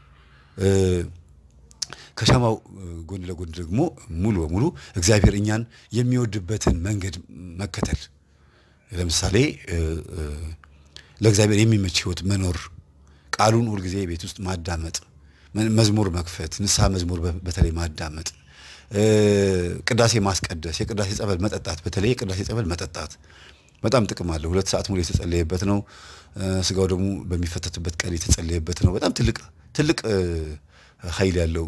ከሻማው ጎን ለጎን ደግሞ ሙሉ በሙሉ እግዚአብሔር እኛን የሚወድበትን መንገድ መከተል ለምሳሌ ለእግዚአብሔር የሚመች ህይወት መኖር ቃሉን ሁሉ ጊዜ ቤት ውስጥ ማዳመጥ መዝሙር መክፈት ንስሐ መዝሙር በተለይ ማዳመጥ ቅዳሴ ማስቀደስ የቅዳሴ ጸበል መጠጣት በተለይ የቅዳሴ ጸበል መጠጣት በጣም ጥቅም አለው ሁለት ሰዓት ሙሉ የተጸለየበት ነው ስጋው ደግሞ በሚፈተትበት ቀን የተጸለየበት ነው በጣም ትልቅ ትልቅ ኃይል ያለው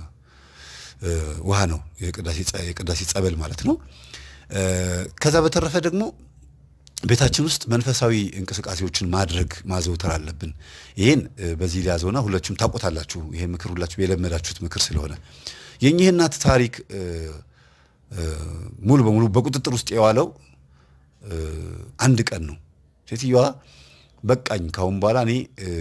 ውሃ ነው የቅዳሴ የቅዳሴ ጸበል ማለት ነው ከዛ በተረፈ ደግሞ ቤታችን ውስጥ መንፈሳዊ እንቅስቃሴዎችን ማድረግ ማዘውተር አለብን ይሄን በዚህ ሊያዘውና ሁላችሁም ታቆታላችሁ ይሄ ምክር ሁላችሁ የለመዳችሁት ምክር ስለሆነ የኚህ እናት ታሪክ ሙሉ በሙሉ በቁጥጥር ውስጥ የዋለው አንድ ቀን ነው ሴትዮዋ በቃኝ ካሁን በኋላ እኔ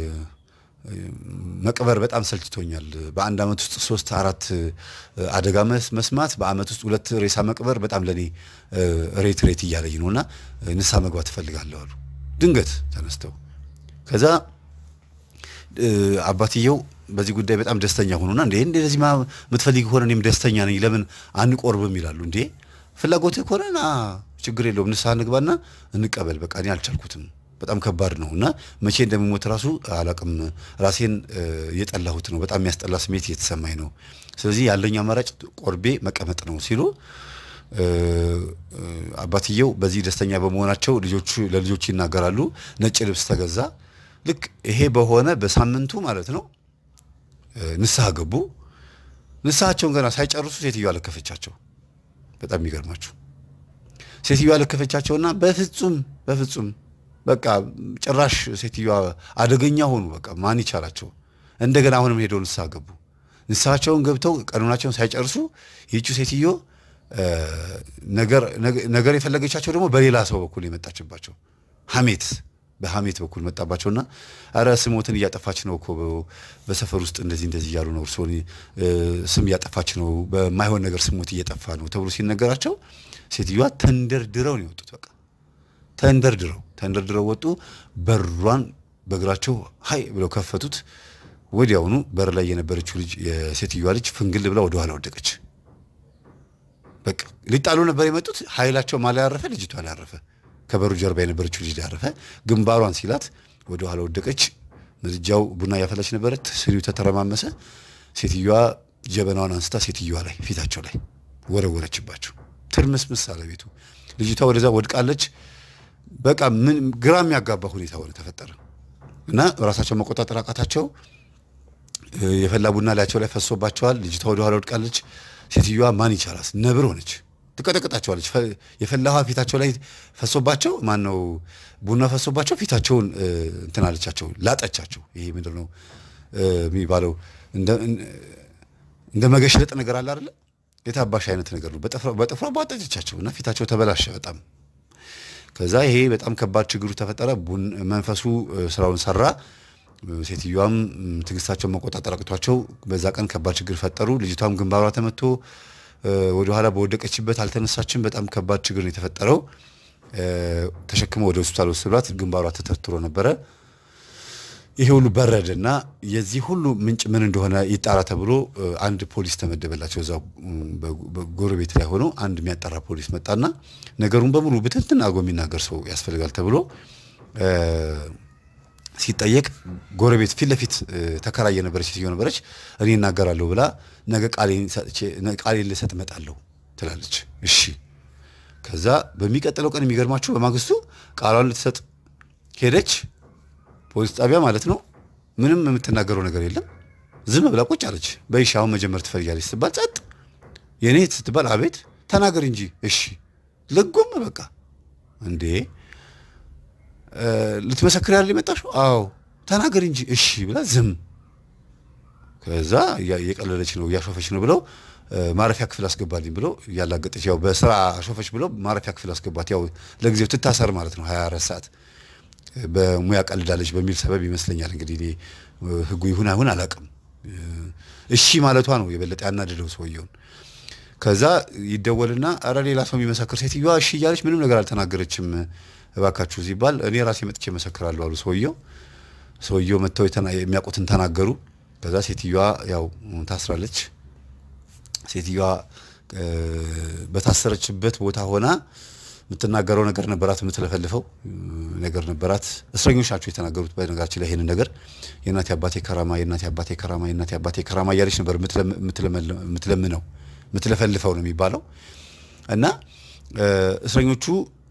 መቅበር በጣም ሰልችቶኛል በአንድ አመት ውስጥ ሶስት አራት አደጋ መስማት በአመት ውስጥ ሁለት ሬሳ መቅበር በጣም ለኔ ሬት ሬት እያለኝ ነውና ንስሐ መግባት ፈልጋለሁ አሉ ድንገት ተነስተው ከዛ አባትየው በዚህ ጉዳይ በጣም ደስተኛ ሆኖና እንዴ እንደዚህ ምትፈልጊ ሆነ እኔም ደስተኛ ነኝ ለምን አንቆርብም ይላሉ እንዴ ፍላጎትህ ከሆነና ችግር የለውም ንስሐ እንግባና እንቀበል በቃ እኔ አልቻልኩትም በጣም ከባድ ነውና መቼ እንደምሞት ራሱ አላቅም ራሴን የጠላሁት ነው በጣም የሚያስጠላ ስሜት እየተሰማኝ ነው ስለዚህ ያለኝ አማራጭ ቆርቤ መቀመጥ ነው ሲሉ አባትየው በዚህ ደስተኛ በመሆናቸው ልጆቹ ለልጆቹ ይናገራሉ ነጭ ልብስ ተገዛ ልክ ይሄ በሆነ በሳምንቱ ማለት ነው ንስሐ ገቡ ንስሐቸውን ገና ሳይጨርሱ ሴትዮዋ አለከፈቻቸው በጣም ይገርማችሁ ሴትዮዋ አለከፈቻቸውና በፍጹም በፍጹም በቃ ጭራሽ ሴትዮዋ አደገኛ ሆኑ በቃ ማን ይቻላቸው እንደገና አሁንም ሄደው ንስሐ ገቡ ንስሐቸውን ገብተው ቀኑናቸውን ሳይጨርሱ ይቺ ሴትዮ ነገር ነገር የፈለገቻቸው ደግሞ በሌላ ሰው በኩል የመጣችባቸው ሐሜት በሐሜት በኩል መጣባቸውና አረ ስሞትን ያጠፋች ነው እኮ በሰፈር ውስጥ እንደዚህ እንደዚህ ያሉ ነው እርሶ ስም ያጠፋች ነው በማይሆን ነገር ስሞት እየጠፋ ነው ተብሎ ሲነገራቸው ሴትዮዋ ተንደርድረው ነው የወጡት በቃ ተንደርድረው ተንደርድረው ወጡ በሯን በእግራቸው ሃይ ብለው ከፈቱት ወዲያውኑ በር ላይ የነበረችው ልጅ የሴትዮዋ ልጅ ፍንግል ብላ ወደ ኋላ ወደቀች በቃ ሊጣሉ ነበር የመጡት ኃይላቸው ማላ ያረፈ ልጅቷ ላይ ያረፈ ከበሩ ጀርባ የነበረችው ልጅ ያረፈ ግንባሯን ሲላት ወደ ኋላ ወደቀች ምድጃው ቡና ያፈላች ነበረች ስሪው ተተረማመሰ ሴትዮዋ ጀበናዋን አንስታ ሴትዮዋ ላይ ፊታቸው ላይ ወረወረችባቸው ትርምስምስ አለ ቤቱ ልጅቷ ወደዛ ወድቃለች በቃ ምን ግራም ያጋባ ሁኔታ ሆነ ተፈጠረ እና ራሳቸው መቆጣጠር አቃታቸው የፈላ ቡና ላያቸው ላይ ፈሶባቸዋል ልጅቷ ወደ ኋላ ወድቃለች ሴትዮዋ ማን ይቻላስ ነብር ሆነች ተቀጠቀጣቸዋለች የፈላዋ ፊታቸው ላይ ፈሶባቸው ማን ነው ቡና ፈሶባቸው ፊታቸውን እንትን አለቻቸው ላጠቻቸው ይሄ ምንድነው የሚባለው እንደ እንደ መገሽለጥ ነገር አለ አይደል የታባሽ አይነት ነገር ነው በጥፍራ በጥፍራ ባጠቻቸውና ፊታቸው ተበላሸ በጣም ከዛ ይሄ በጣም ከባድ ችግሩ ተፈጠረ መንፈሱ ስራውን ሰራ ሴትዮዋም ትግስታቸው መቆጣጠር አቅቷቸው በዛ ቀን ከባድ ችግር ፈጠሩ ልጅቷም ግንባሯ ተመቶ ወደ ኋላ በወደቀችበት አልተነሳችም በጣም ከባድ ችግር ነው የተፈጠረው ተሸክመው ወደ ሆስፒታል ወሰዷት ግንባሯ ተተርትሮ ነበር ይሄ ሁሉ በረደና የዚህ ሁሉ ምንጭ ምን እንደሆነ ይጣራ ተብሎ አንድ ፖሊስ ተመደበላቸው እዛው በጎረቤት ላይ ሆኖ አንድ የሚያጣራ ፖሊስ መጣና ነገሩን በሙሉ በትንትን አጎ የሚናገር ሰው ያስፈልጋል ተብሎ ሲጠየቅ ጎረቤት ፊት ለፊት ተከራየ ነበረች ሲዮ ነበረች እኔ እናገራለሁ ብላ ነገ ቃሌን ሰጥቼ ቃሌን ልሰጥ መጣለሁ ትላለች እሺ ከዛ በሚቀጥለው ቀን የሚገርማችሁ በማግስቱ ቃሏን ልትሰጥ ሄደች ፖሊስ ጣቢያ ማለት ነው ምንም የምትናገረው ነገር የለም ዝም ብላ ቁጭ አለች በይሻው መጀመር ትፈልጋለች ስትባል ጸጥ የኔ ስትባል አቤት ተናገር እንጂ እሺ ለጉም በቃ እንዴ ልትመሰክር ያለ ይመጣሽው አዎ ተናገር እንጂ እሺ ብላ ዝም ከዛ የቀለለች ነው ያሾፈች ነው ብለው ማረፊያ ክፍል አስገባልኝ ብለው ያላገጠች ያው በስራ አሾፈች ብለው ማረፊያ ክፍል አስገባት ያው ለጊዜው ትታሰር ማለት ነው ሃያ አራት ሰዓት በሙያ ቀልዳለች በሚል ሰበብ ይመስለኛል እንግዲህ እኔ ህጉ ይሁን አይሁን አላቀም እሺ ማለቷ ነው የበለጠ ያናደደው ሰውየው ከዛ ይደወልና አረ ሌላ ሰው የሚመሰክር ሴትዮዋ እሺ ያለች ምንም ነገር አልተናገረችም እባካችሁ ሲባል እኔ ራሴ መጥቼ መሰክራለሁ አሉ ሰውየው ሰውየው መተው የሚያቆትን ተናገሩ ከዛ ሴትዮዋ ያው ታስራለች ሴትዮዋ በታሰረችበት ቦታ ሆና ምትናገረው ነገር ነበራት ምትለፈልፈው ነገር ነበራት እስረኞች ናቸው የተናገሩት በነገራችን ላይ ይሄን ነገር የናቲ አባቴ ከራማ የናቲ አባቴ ከራማ የናቲ አባቴ ከራማ ያለች ነበር ምትለምነው ምትለፈልፈው ነው የሚባለው እና እስረኞቹ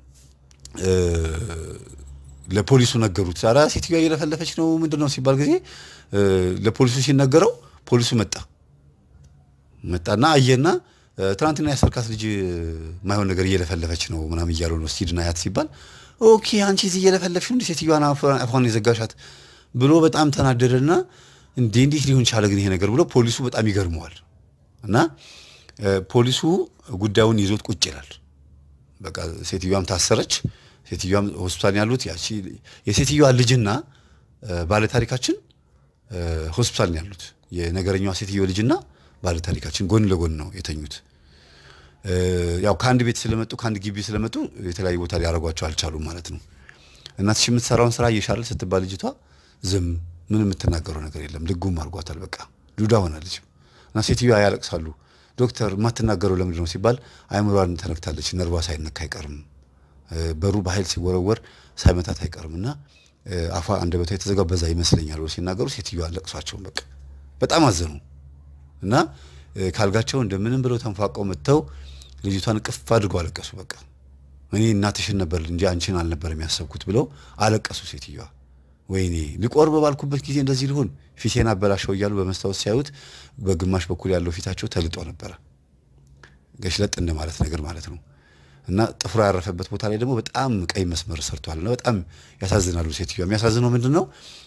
ለፖሊሱ ነገሩት ዛራ ሴትዮዋ እየለፈለፈች ነው ምንድነው ሲባል ጊዜ ለፖሊሱ ሲነገረው ፖሊሱ መጣ መጣና አየና ትራንትና ያሰርካት ልጅ ማይሆን ነገር እየለፈለፈች ነው ምናምን ይያለው ነው ስቲድና ያት ሲባል ኦኬ አንቺ እዚህ እየለፈለፍሽ እንዴ ሴትዮዋና አፋን ይዘጋሻት ብሎ በጣም ተናደደና እንዴ እንዴት ሊሆን ቻለ ግን ይሄ ነገር ብሎ ፖሊሱ በጣም ይገርመዋል እና ፖሊሱ ጉዳዩን ይዞት ቁጭ ይላል በቃ ሴትዮዋም ታሰረች ሴትዮዋም ሆስፒታል ያሉት ያቺ የሴትዮዋ ልጅና ባለ ታሪካችን ሆስፒታል ያሉት የነገረኛዋ ሴትዮዋ ልጅና ባለ ታሪካችን ጎን ለጎን ነው የተኙት ያው ካንድ ቤት ስለመጡ ካንድ ግቢ ስለመጡ የተለያየ ቦታ ሊያረጓቸው አልቻሉም ማለት ነው እናትሽ የምትሰራውን ስራ እየሻለ ስትባል ልጅቷ ዝም ምን የምትናገረው ነገር የለም ድጉም አርጓታል በቃ ዱዳ ሆናለች እና ሴትዮዋ ያለቅሳሉ ዶክተር ማትናገረው ለምንድን ነው ሲባል አይምሯን ተነክታለች ነርቫ ሳይነካ አይቀርም በሩ በኃይል ሲወረወር ሳይመታት አይቀርምና አፋ አንደበቷ የተዘጋው በዛ ይመስለኛል ወር ሲናገሩ ሴትዮዋ አለቅሷቸው በቃ በጣም አዘኑ እና ካልጋቸው እንደምንም ብለው ተንፋቀው መተው ልጅቷን ቅፍ አድርገው አለቀሱ በቃ እኔ እናትሽን ነበር እንጂ አንቺን አልነበረም ያሰብኩት ብለው አለቀሱ ሴትዮዋ ወይኔ ሊቆርብ ባልኩበት ጊዜ እንደዚህ ሊሆን ፊቴና አበላሽው ይያሉ በመስተዋት ሲያዩት በግማሽ በኩል ያለው ፊታቸው ተልጦ ነበር ገሽለጥ እንደማለት ነገር ማለት ነው እና ጥፍራ ያረፈበት ቦታ ላይ ደግሞ በጣም ቀይ መስመር ሰርቷልና በጣም ያሳዝናሉ ሴትዮዋ የሚያሳዝነው ምንድነው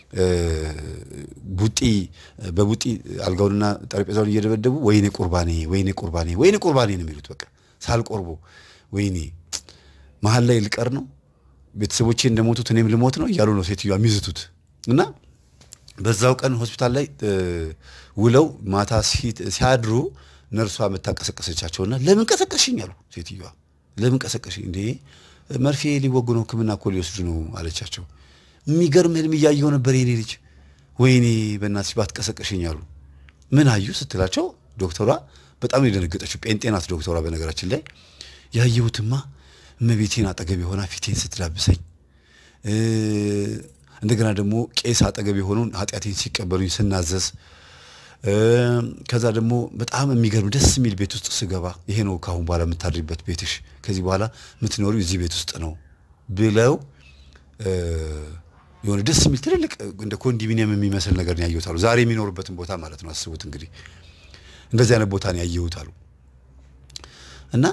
ቡጢ በቡጢ አልጋውንና ጠረጴዛውን እየደበደቡ ወይኔ ቁርባኔ ወይኔ ቁርባኔ ወይኔ ቁርባኔ ነው የሚሉት በቃ ሳልቆርቦ ወይኔ መሃል ላይ ልቀር ነው ቤተሰቦቼ እንደሞቱት እኔም ልሞት ነው ይያሉ ነው ሴትዮዋ የሚዝቱት እና በዛው ቀን ሆስፒታል ላይ ውለው ማታ ሲያድሩ ነርሷ መታቀሰቀሰቻቸውና ለምን ቀሰቀሽኝ አሉ ሴትዮዋ ለምን ቀሰቀሽኝ እንዴ መርፌ ሊወጉ ነው ህክምና እኮ ሊወስዱ ነው አለቻቸው የሚገርም ህልም ያየው ነበር የኔ ልጅ ወይኔ በእናትሽ ባትቀሰቀሽኝ አሉ ምን አዩ ስትላቸው ዶክተሯ በጣም ይደነገጠችው ጴንጤናት ዶክተሯ በነገራችን ላይ ያየሁትማ እመቤቴን አጠገብ የሆነ ፊቴን ስትዳብሰኝ እንደገና ደግሞ ቄስ አጠገብ የሆነውን ኃጢያቴን ሲቀበሉኝ ስናዘዝ ከዛ ደግሞ በጣም የሚገርም ደስ የሚል ቤት ውስጥ ስገባ ይሄ ነው ካሁን በኋላ የምታድሪበት ቤትሽ ከዚህ በኋላ የምትኖሪው እዚህ ቤት ውስጥ ነው ብለው የሆነ ደስ የሚል ትልልቅ እንደ ኮንዶሚኒየም የሚመስል ነገር ነው ያየሁት አሉ ዛሬ የሚኖርበትን ቦታ ማለት ነው አስቡት እንግዲህ እንደዚህ አይነት ቦታ ነው ያየሁት አሉ እና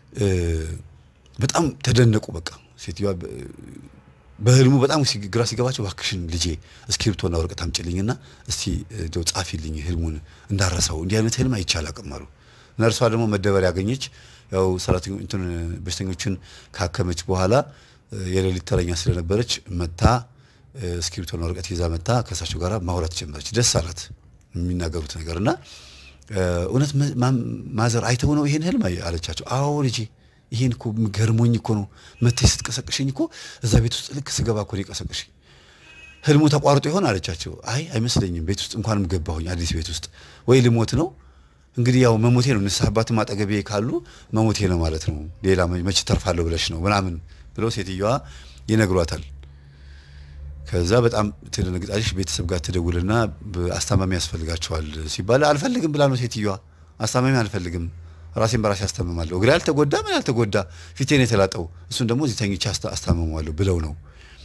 በጣም ተደነቁ በቃ ሴትዮዋ በህልሙ በጣም ግራ ሲገባቸው ባክሽን ልጄ እስክሪፕቶና ወረቀት አምጪልኝና እስቲ ዶ ጻፊልኝ ህልሙን እንዳረሳው እንዲህ አይነት ህልም አይቻል አቀማሉ ነርሷ ደግሞ መደበር ያገኘች ያው ሰራተኞች እንትን በሽተኞችን ካከመች በኋላ የሌሊት ተረኛ ስለነበረች መታ እስክሪፕቶና ወረቀት ይዛ መታ ከሳቸው ጋር ማውራት ጀመረች ደስ አላት የሚናገሩት ነገርና እውነት ማዘር አይተው ነው ይሄን ህልም አለቻቸው አዎ ልጄ ይሄን እኮ ገርሞኝ እኮ ነው መተሽ ስትቀሰቅሽኝ እኮ እዛ ቤት ውስጥ ልክ ስገባ እኮ ይቀሰቅሽኝ ህልሙ ተቋርጦ ይሆን አለቻቸው አይ አይመስለኝም ቤት ውስጥ እንኳንም ገባሁኝ አዲስ ቤት ውስጥ ወይ ልሞት ነው እንግዲህ ያው መሞቴ ነው ንስሐ አባትም አጠገቤ ካሉ መሞቴ ነው ማለት ነው ሌላ መች ተርፋለሁ ብለሽ ነው ምናምን ብለው ሴትዮዋ ይነግሯታል ከዛ በጣም ትደነግጣለች ቤተሰብ ጋር ትደውልና አስተማሚ ያስፈልጋቸዋል ሲባል አልፈልግም ብላ ነው ሴትዮዋ አስተማሚ አልፈልግም ራሴን በራሴ አስተማማለሁ እግሬ አልተጎዳ ምን አልተጎዳ ፊቴን የተላጠው እሱን ደግሞ እዚህ ተኝቼ አስተማማለሁ ብለው ነው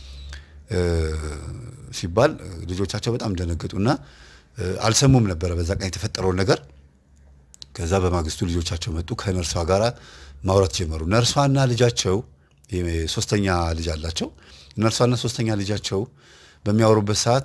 ሲባል ልጆቻቸው በጣም ደነገጡና አልሰሙም ነበር በዛ ቀን የተፈጠረው ነገር ከዛ በማግስቱ ልጆቻቸው መጡ ከነርሷ ጋራ ማውራት ጀመሩ ነርሷና ልጃቸው ሶስተኛ ልጅ አላቸው ነርሷና ሶስተኛ ልጃቸው በሚያወሩበት ሰዓት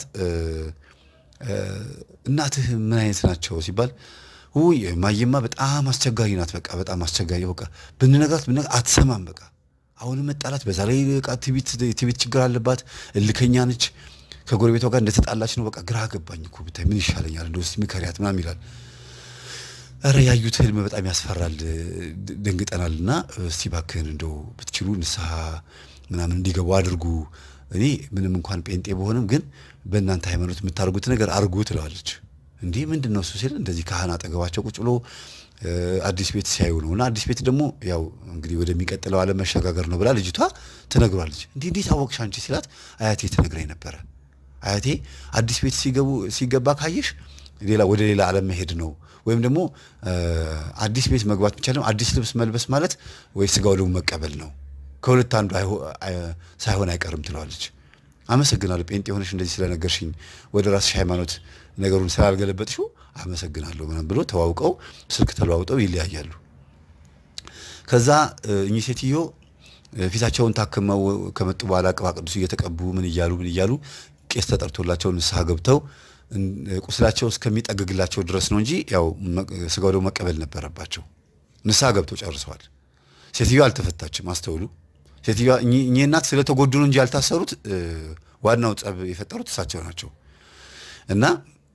እናትህ ምን አይነት ናቸው ሲባል ውይ ማየማ በጣም አስቸጋሪ ናት በቃ በጣም አስቸጋሪ በቃ ብንነጋት ብንነጋ አትሰማም በቃ አሁን መጣላት በዛ ላይ በቃ ቲቪት ቲቪት ችግር አለባት እልከኛ ነች ከጎረቤቷ ጋር እንደተጣላች ነው በቃ ግራ ገባኝ እኮ ብታይ ምን ይሻለኛል እንደው እስቲ ምከሪያት ምናምን ይላል አረ ያዩት ህልም በጣም ያስፈራል ደንግጠናልና እስቲ ባክህን እንደው ብትችሉ ንስሐ ምናምን እንዲገቡ አድርጉ እኔ ምንም እንኳን ጴንጤ በሆነም ግን በእናንተ ሃይማኖት የምታርጉት ነገር አርጉ ትላለች እንዴ ምንድነው እሱ ሲል እንደዚህ ካህን አጠገባቸው ቁጭ ብሎ አዲስ ቤት ሲያዩ ነውና አዲስ ቤት ደግሞ ያው እንግዲህ ወደሚቀጥለው ዓለም መሸጋገር ነው ብላ ልጅቷ ትነግራለች እንዴ እንዴት አወቅሽ አንቺ ሲላት አያቴ ትነግረኝ ነበር አያቴ አዲስ ቤት ሲገቡ ሲገባ ካየሽ ሌላ ወደ ሌላ ዓለም መሄድ ነው ወይም ደግሞ አዲስ ቤት መግባት ብቻ ነው አዲስ ልብስ መልበስ ማለት ወይ ስጋው ደግሞ መቀበል ነው ከሁለት አንዱ ሳይሆን አይቀርም ትላለች አመሰግናለሁ ጴንጤ ሆነሽ እንደዚህ ስለነገርሽኝ ወደ ራስሽ ሃይማኖት ነገሩን ስላልገለበጥሽው አመሰግናለሁ ምናምን ብሎ ተዋውቀው ስልክ ተለዋውጠው ይለያያሉ ከዛ እኚህ ሴትዮ ፊታቸውን ታከመው ከመጡ በኋላ ቅባ ቅዱስ እየተቀቡ ምን ይያሉ ምን ይያሉ ቄስ ተጠርቶላቸው ንስሐ ገብተው ቁስላቸው እስከሚጠግግላቸው ድረስ ነው እንጂ ያው ስጋው ደግሞ መቀበል ነበረባቸው ንስሐ ገብተው ጨርሰዋል ሴትዮ አልተፈታችም አስተውሉ ሴትዮ እኚህ እናት ስለተጎዱ ነው እንጂ ያልታሰሩት ዋናው ጸብ የፈጠሩት እሳቸው ናቸው እና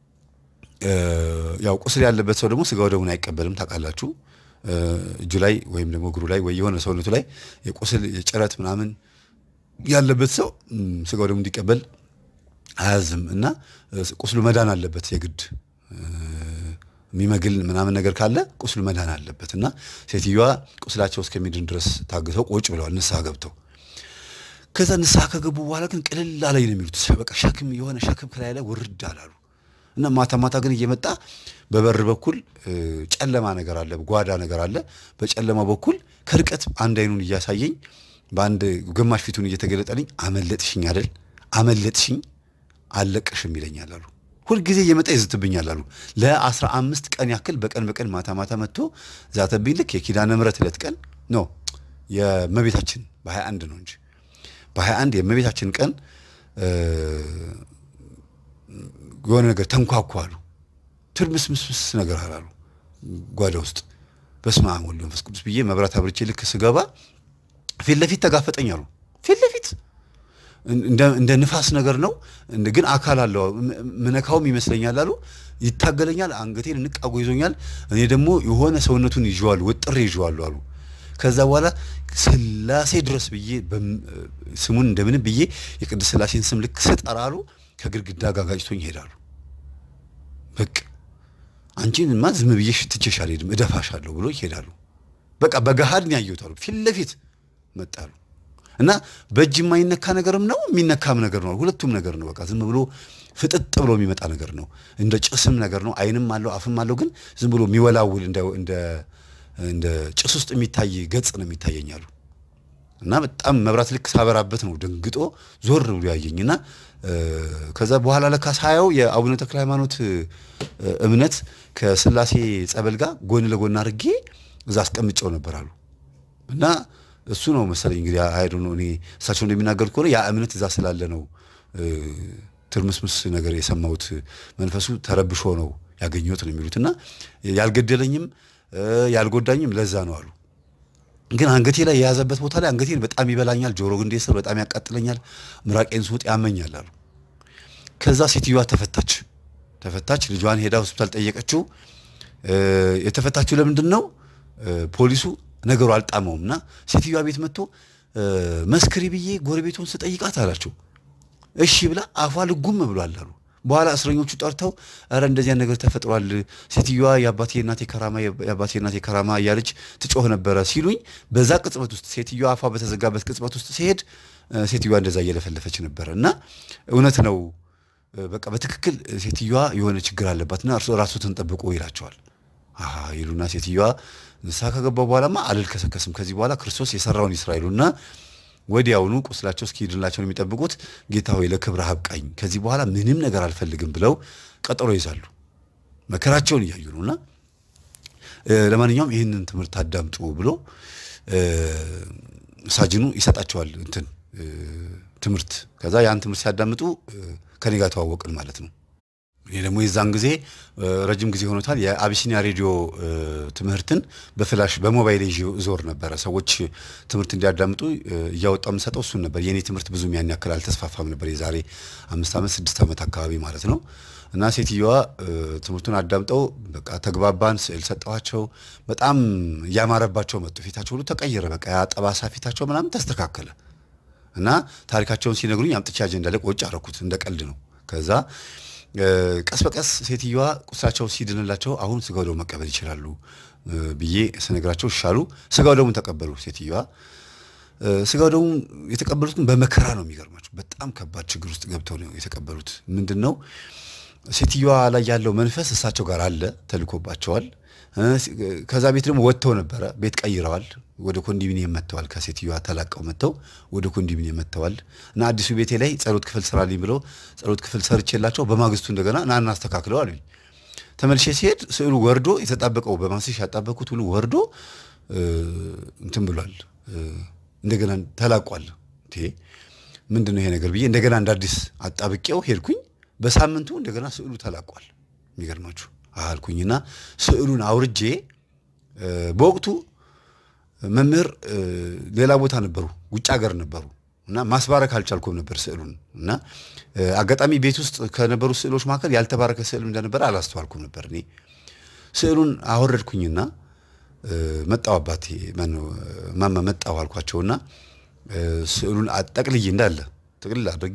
ያው ቁስል ያለበት ሰው ደግሞ ስጋው ደግሞ አይቀበልም ታውቃላችሁ እጁ ላይ ወይም ደግሞ እግሩ ላይ ወይ የሆነ ሰውነቱ ላይ የቁስል የጭረት ምናምን ያለበት ሰው ስጋው ደግሞ እንዲቀበል አያዝም እና ቁስሉ መዳን አለበት የግድ የሚመግል ምናምን ነገር ካለ ቁስሉ መዳን አለበት እና ሴትዮዋ ቁስላቸው እስከሚድን ድረስ ታግተው ቁጭ ብለዋል ንስሐ ገብተው ከዛ ንስሐ ከገቡ በኋላ ግን ቅልል አለኝ ነው የሚሉት በቃ ሸክም የሆነ ሸክም ከላይ ላይ ወርድ አላሉ እና ማታ ማታ ግን እየመጣ በበር በኩል ጨለማ ነገር አለ ጓዳ ነገር አለ በጨለማ በኩል ከርቀት አንድ አይኑን እያሳየኝ በአንድ ግማሽ ፊቱን እየተገለጠልኝ አመለጥሽኝ አይደል አመለጥሽኝ አለቀሽም ይለኛል አሉ ሁሉ ጊዜ እየመጣ ይዝትብኛል አሉ ለ15 ቀን ያክል በቀን በቀን ማታ ማታ መጥቶ ዛተብኝ ልክ የኪዳነ ምሕረት ዕለት ቀን ነው የመቤታችን በ21 ነው እንጂ በ21 የመቤታችን ቀን የሆነ ነገር ተንኳኳሉ ትርምስምስ ነገር አላሉ ጓዳ ውስጥ በስመ አብ ወወልድ ወመንፈስ ቅዱስ ብዬ መብራት አብርቼ ልክ ስገባ ፊት ለፊት ተጋፈጠኛሉ ፊት ለፊት እንደ እንደ ንፋስ ነገር ነው ግን አካል አለው ምነካውም ይመስለኛል አሉ ይታገለኛል አንገቴን ንቃጎ ይዞኛል እኔ ደግሞ የሆነ ሰውነቱን ይዟል ወጥሬ ይዟል አሉ ከዛ በኋላ ስላሴ ድረስ ብዬ ስሙን እንደምን ብዬ የቅድስት ስላሴን ስም ልክ ሰጠራሉ ከግድግዳ ጋር ጋጭቶኝ ሄዳሉ በቃ አንቺን ማን ዝም ብዬሽ ትቼሻል ሄድም እደፋሻለሁ ብሎ ይሄዳሉ በቃ በገሃድ ነው ያዩታሉ ፊት ለፊት መጣሉ እና በእጅ የማይነካ ነገርም ነው የሚነካም ነገር ነው ሁለቱም ነገር ነው በቃ ዝም ብሎ ፍጥጥ ብሎ የሚመጣ ነገር ነው እንደ ጭስም ነገር ነው አይንም አለው አፍም አለው ግን ዝም ብሎ የሚወላውል እንደ እንደ እንደ ጭስ ውስጥ የሚታይ ገጽ ነው የሚታየኛሉ እና በጣም መብራት ልክ ሳበራበት ነው ደንግጦ ዞር ብሎ ያየኝና ከዛ በኋላ ለካ ሳያው የአቡነ ተክለ ሃይማኖት እምነት ከስላሴ ጸበል ጋር ጎን ለጎን አርጌ እዛ አስቀምጨው ነበር አሉ እና እሱ ነው መሰለኝ እንግዲህ አይዶ ነው እኔ እሳቸው እንደሚናገሩት ከሆነ ያ እምነት እዛ ስላለ ነው ትርምስምስ ነገር የሰማውት መንፈሱ ተረብሾ ነው ያገኘሁት ነው የሚሉትና ያልገደለኝም ያልጎዳኝም ለዛ ነው አሉ ግን አንገቴ ላይ የያዘበት ቦታ ላይ አንገቴን በጣም ይበላኛል ጆሮ ግንዴ ስር በጣም ያቃጥለኛል ምራቄን ስውጥ ያመኛል አሉ ከዛ ሴትዮዋ ተፈታች ተፈታች ልጇን ሄዳ ሆስፒታል ጠየቀችው የተፈታችው ለምንድነው ፖሊሱ ነገሩ አልጣመውምና ሴትዮዋ ቤት መጥቶ መስክሪ ብዬ ጎረቤቱን ስጠይቃት አላችሁ እሺ ብላ አፏ ልጉም ብሏል አሉ በኋላ እስረኞቹ ጠርተው አረ እንደዚያ ነገር ተፈጥሯል ሴትዮዋ ያባቴ እናቴ ከራማ ያባቴ እናቴ ከራማ ያለች ትጮህ ነበር ሲሉኝ በዛ ቅጽበት ውስጥ ሴትዮዋ አፏ በተዘጋበት ቅጽበት ውስጥ ሲሄድ ሴትዮዋ እንደዛ እየለፈለፈች ነበርና እውነት ነው በቃ በትክክል ሴትዮዋ የሆነ ችግር አለባትና እርሱ ራሱ ተንጠብቆ ይላቸዋል አሃ ይሉና ሴትዮዋ ንስሐ ከገባው በኋላማ አልልከሰከስም ከዚህ በኋላ ክርስቶስ የሰራውን እስራኤሉና ወዲያውኑ ቁስላቸው እስኪድላቸው የሚጠብቁት ጌታ ሆይ ለክብር አብቃኝ ከዚህ በኋላ ምንም ነገር አልፈልግም ብለው ቀጠሮ ይዛሉ መከራቸውን ያዩ ነውና ለማንኛውም ይሄንን ትምህርት አዳምጡ ብሎ ሳጅኑ ይሰጣቸዋል እንትን ትምህርት ከዛ ያን ትምህርት ሲያዳምጡ ከኔ ጋር ተዋወቅን ማለት ነው እኔ ደግሞ የዛን ጊዜ ረጅም ጊዜ ሆኖታል የአቢሲኒያ ሬዲዮ ትምህርትን በፍላሽ በሞባይል ዞር ነበር ሰዎች ትምህርት እንዲያዳምጡ ያወጣው መሰጠው እሱ ነበር የኔ ትምህርት ብዙም ያን ያክል አልተስፋፋም ነበር የዛሬ አምስት አመት ስድስት አመት አካባቢ ማለት ነው እና ሴትዮዋ ትምህርቱን አዳምጠው በቃ ተግባባን ስዕል ሰጣቸው በጣም ያማረባቸው መጡ ፊታቸው ሁሉ ተቀየረ በቃ ያ ጠባሳ ፊታቸው ምናምን ተስተካከለ እና ታሪካቸውን ሲነግሩኝ አምጥቼ አጀንዳ ላይ ቆጭ አረኩት እንደ ቀልድ ነው ከዛ ቀስ በቀስ ሴትዮዋ ቁስላቸው ሲድንላቸው አሁን ስጋው ደሙ መቀበል ይችላሉ ብዬ ስነግራቸው ሻሉ ስጋው ደሙ ተቀበሉ ሴትዮዋ ስጋው ደሙ የተቀበሉት ግን በመከራ ነው የሚገርማችሁ በጣም ከባድ ችግር ውስጥ ገብተው ነው የተቀበሉት ምንድነው ሴትዮዋ ላይ ያለው መንፈስ እሳቸው ጋር አለ ተልኮባቸዋል ከዛ ቤት ደግሞ ወጥተው ነበር ቤት ቀይረዋል ወደ ኮንዶሚኒየም መተዋል ከሴትዮዋ ተላቀው መተው ወደ ኮንዶሚኒየም መተዋል እና አዲሱ ቤቴ ላይ ጸሎት ክፍል ስራልኝ ብለው ጸሎት ክፍል ሰርቼላቸው በማግስቱ እንደገና ናና አስተካክለው አሉኝ ተመልሼ ሲሄድ ስዕሉ ወርዶ የተጣበቀው በማስሽ ያጣበቁት ሁሉ ወርዶ እንትን ብሏል እንደገና ተላቋል እንዴ ምንድነው ይሄ ነገር ብዬ እንደገና እንደ አዲስ አጣብቄው ሄድኩኝ በሳምንቱ እንደገና ስዕሉ ተላቋል የሚገርማችሁ አልኩኝና ስዕሉን አውርጄ በወቅቱ መምህር ሌላ ቦታ ነበሩ ውጭ ሀገር ነበሩ እና ማስባረክ አልቻልኩም ነበር ስዕሉን እና አጋጣሚ ቤት ውስጥ ከነበሩ ስዕሎች መካከል ያልተባረከ ስዕል እንደነበር አላስተዋልኩም ነበር እኔ ስዕሉን አወረድኩኝና መጣው አባቴ ማን ነው ማማ መጣው አልኳቸውና ስዕሉን አጠቅልዬ እንዳለ ጥቅልል አድርጌ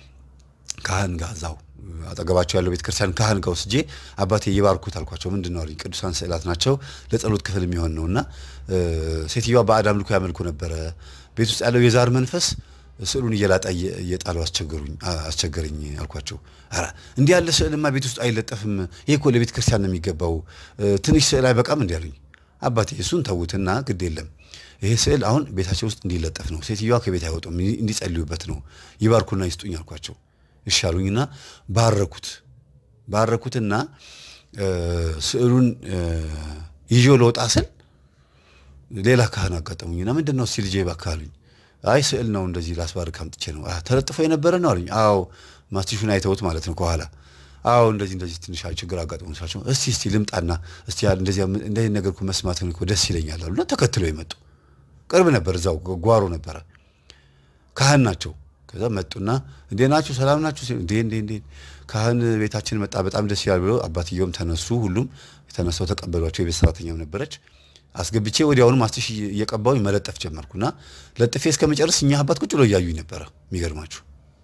ካህን ጋር ዛው አጠገባቸው ያለው ቤት ክርስቲያን ካህን ጋር ወስጄ አባቴ ይባርኩት አልኳቸው ምንድነው አሉኝ ቅዱሳን ስዕላት ናቸው ለጸሎት ክፍል የሚሆን ነውና ሴትዮዋ በአዳም ልኩ ያመልኩ ነበር ቤት ውስጥ ያለው የዛር መንፈስ ስዕሉን እየላጣ እየጣሉ አስቸገሩኝ አስቸገረኝ አልኳቸው አራ እንዴ ያለ ስዕልማ ቤት ውስጥ አይለጠፍም ይሄ እኮ ለቤት ክርስቲያን ነው የሚገባው ትንሽ ስዕል አይበቃም እንዴ አሉኝ አባቴ እሱን ተውትና ግድ የለም ይሄ ስዕል አሁን ቤታቸው ውስጥ እንዲለጠፍ ነው ሴትዮዋ ከቤት አይወጡም እንዲጸልዩበት ነው ይባርኩና ይስጡኝ አልኳቸው ይሻሉኝና ባረኩት ባረኩትና ስዕሉን ይጆ ለወጣ ስል ሌላ ካህን አጋጠሙኝና ምንድነው ሲል ልጄ ባካሉኝ አይ ስዕል ነው እንደዚህ ላስባርክ አምጥቼ ነው አ ተለጥፎ የነበረ ነው አሉኝ አዎ ማስቲሹን አይተውት ማለት ነው ከኋላ አዎ እንደዚህ እንደዚህ ትንሽ ችግር አጋጠሙኝ ሳቸው እስቲ እስቲ ልምጣና እስቲ ያል እንደዚህ እንደዚህ ነገርኩ መስማት ነው እኮ ደስ ይለኛል አሉና ተከትለው ይመጡ ቅርብ ነበር እዛው ጓሮ ነበር ካህን ናቸው ከዛ መጡና እንዴ ናችሁ ሰላም ናችሁ እንዴ እንዴ እንዴ ካህን ቤታችን መጣ በጣም ደስ ይላል ብሎ አባትየውም ተነሱ ሁሉም ተነስተው ተቀበሏቸው የቤት ሰራተኛም ነበረች አስገብቼ ወዲያውኑ ማስቲሽ እየቀባው መለጠፍ ጀመርኩና ለጥፌ እስከመጨረስ እኛ አባት ቁጭ ብሎ ያዩኝ ነበር የሚገርማችሁ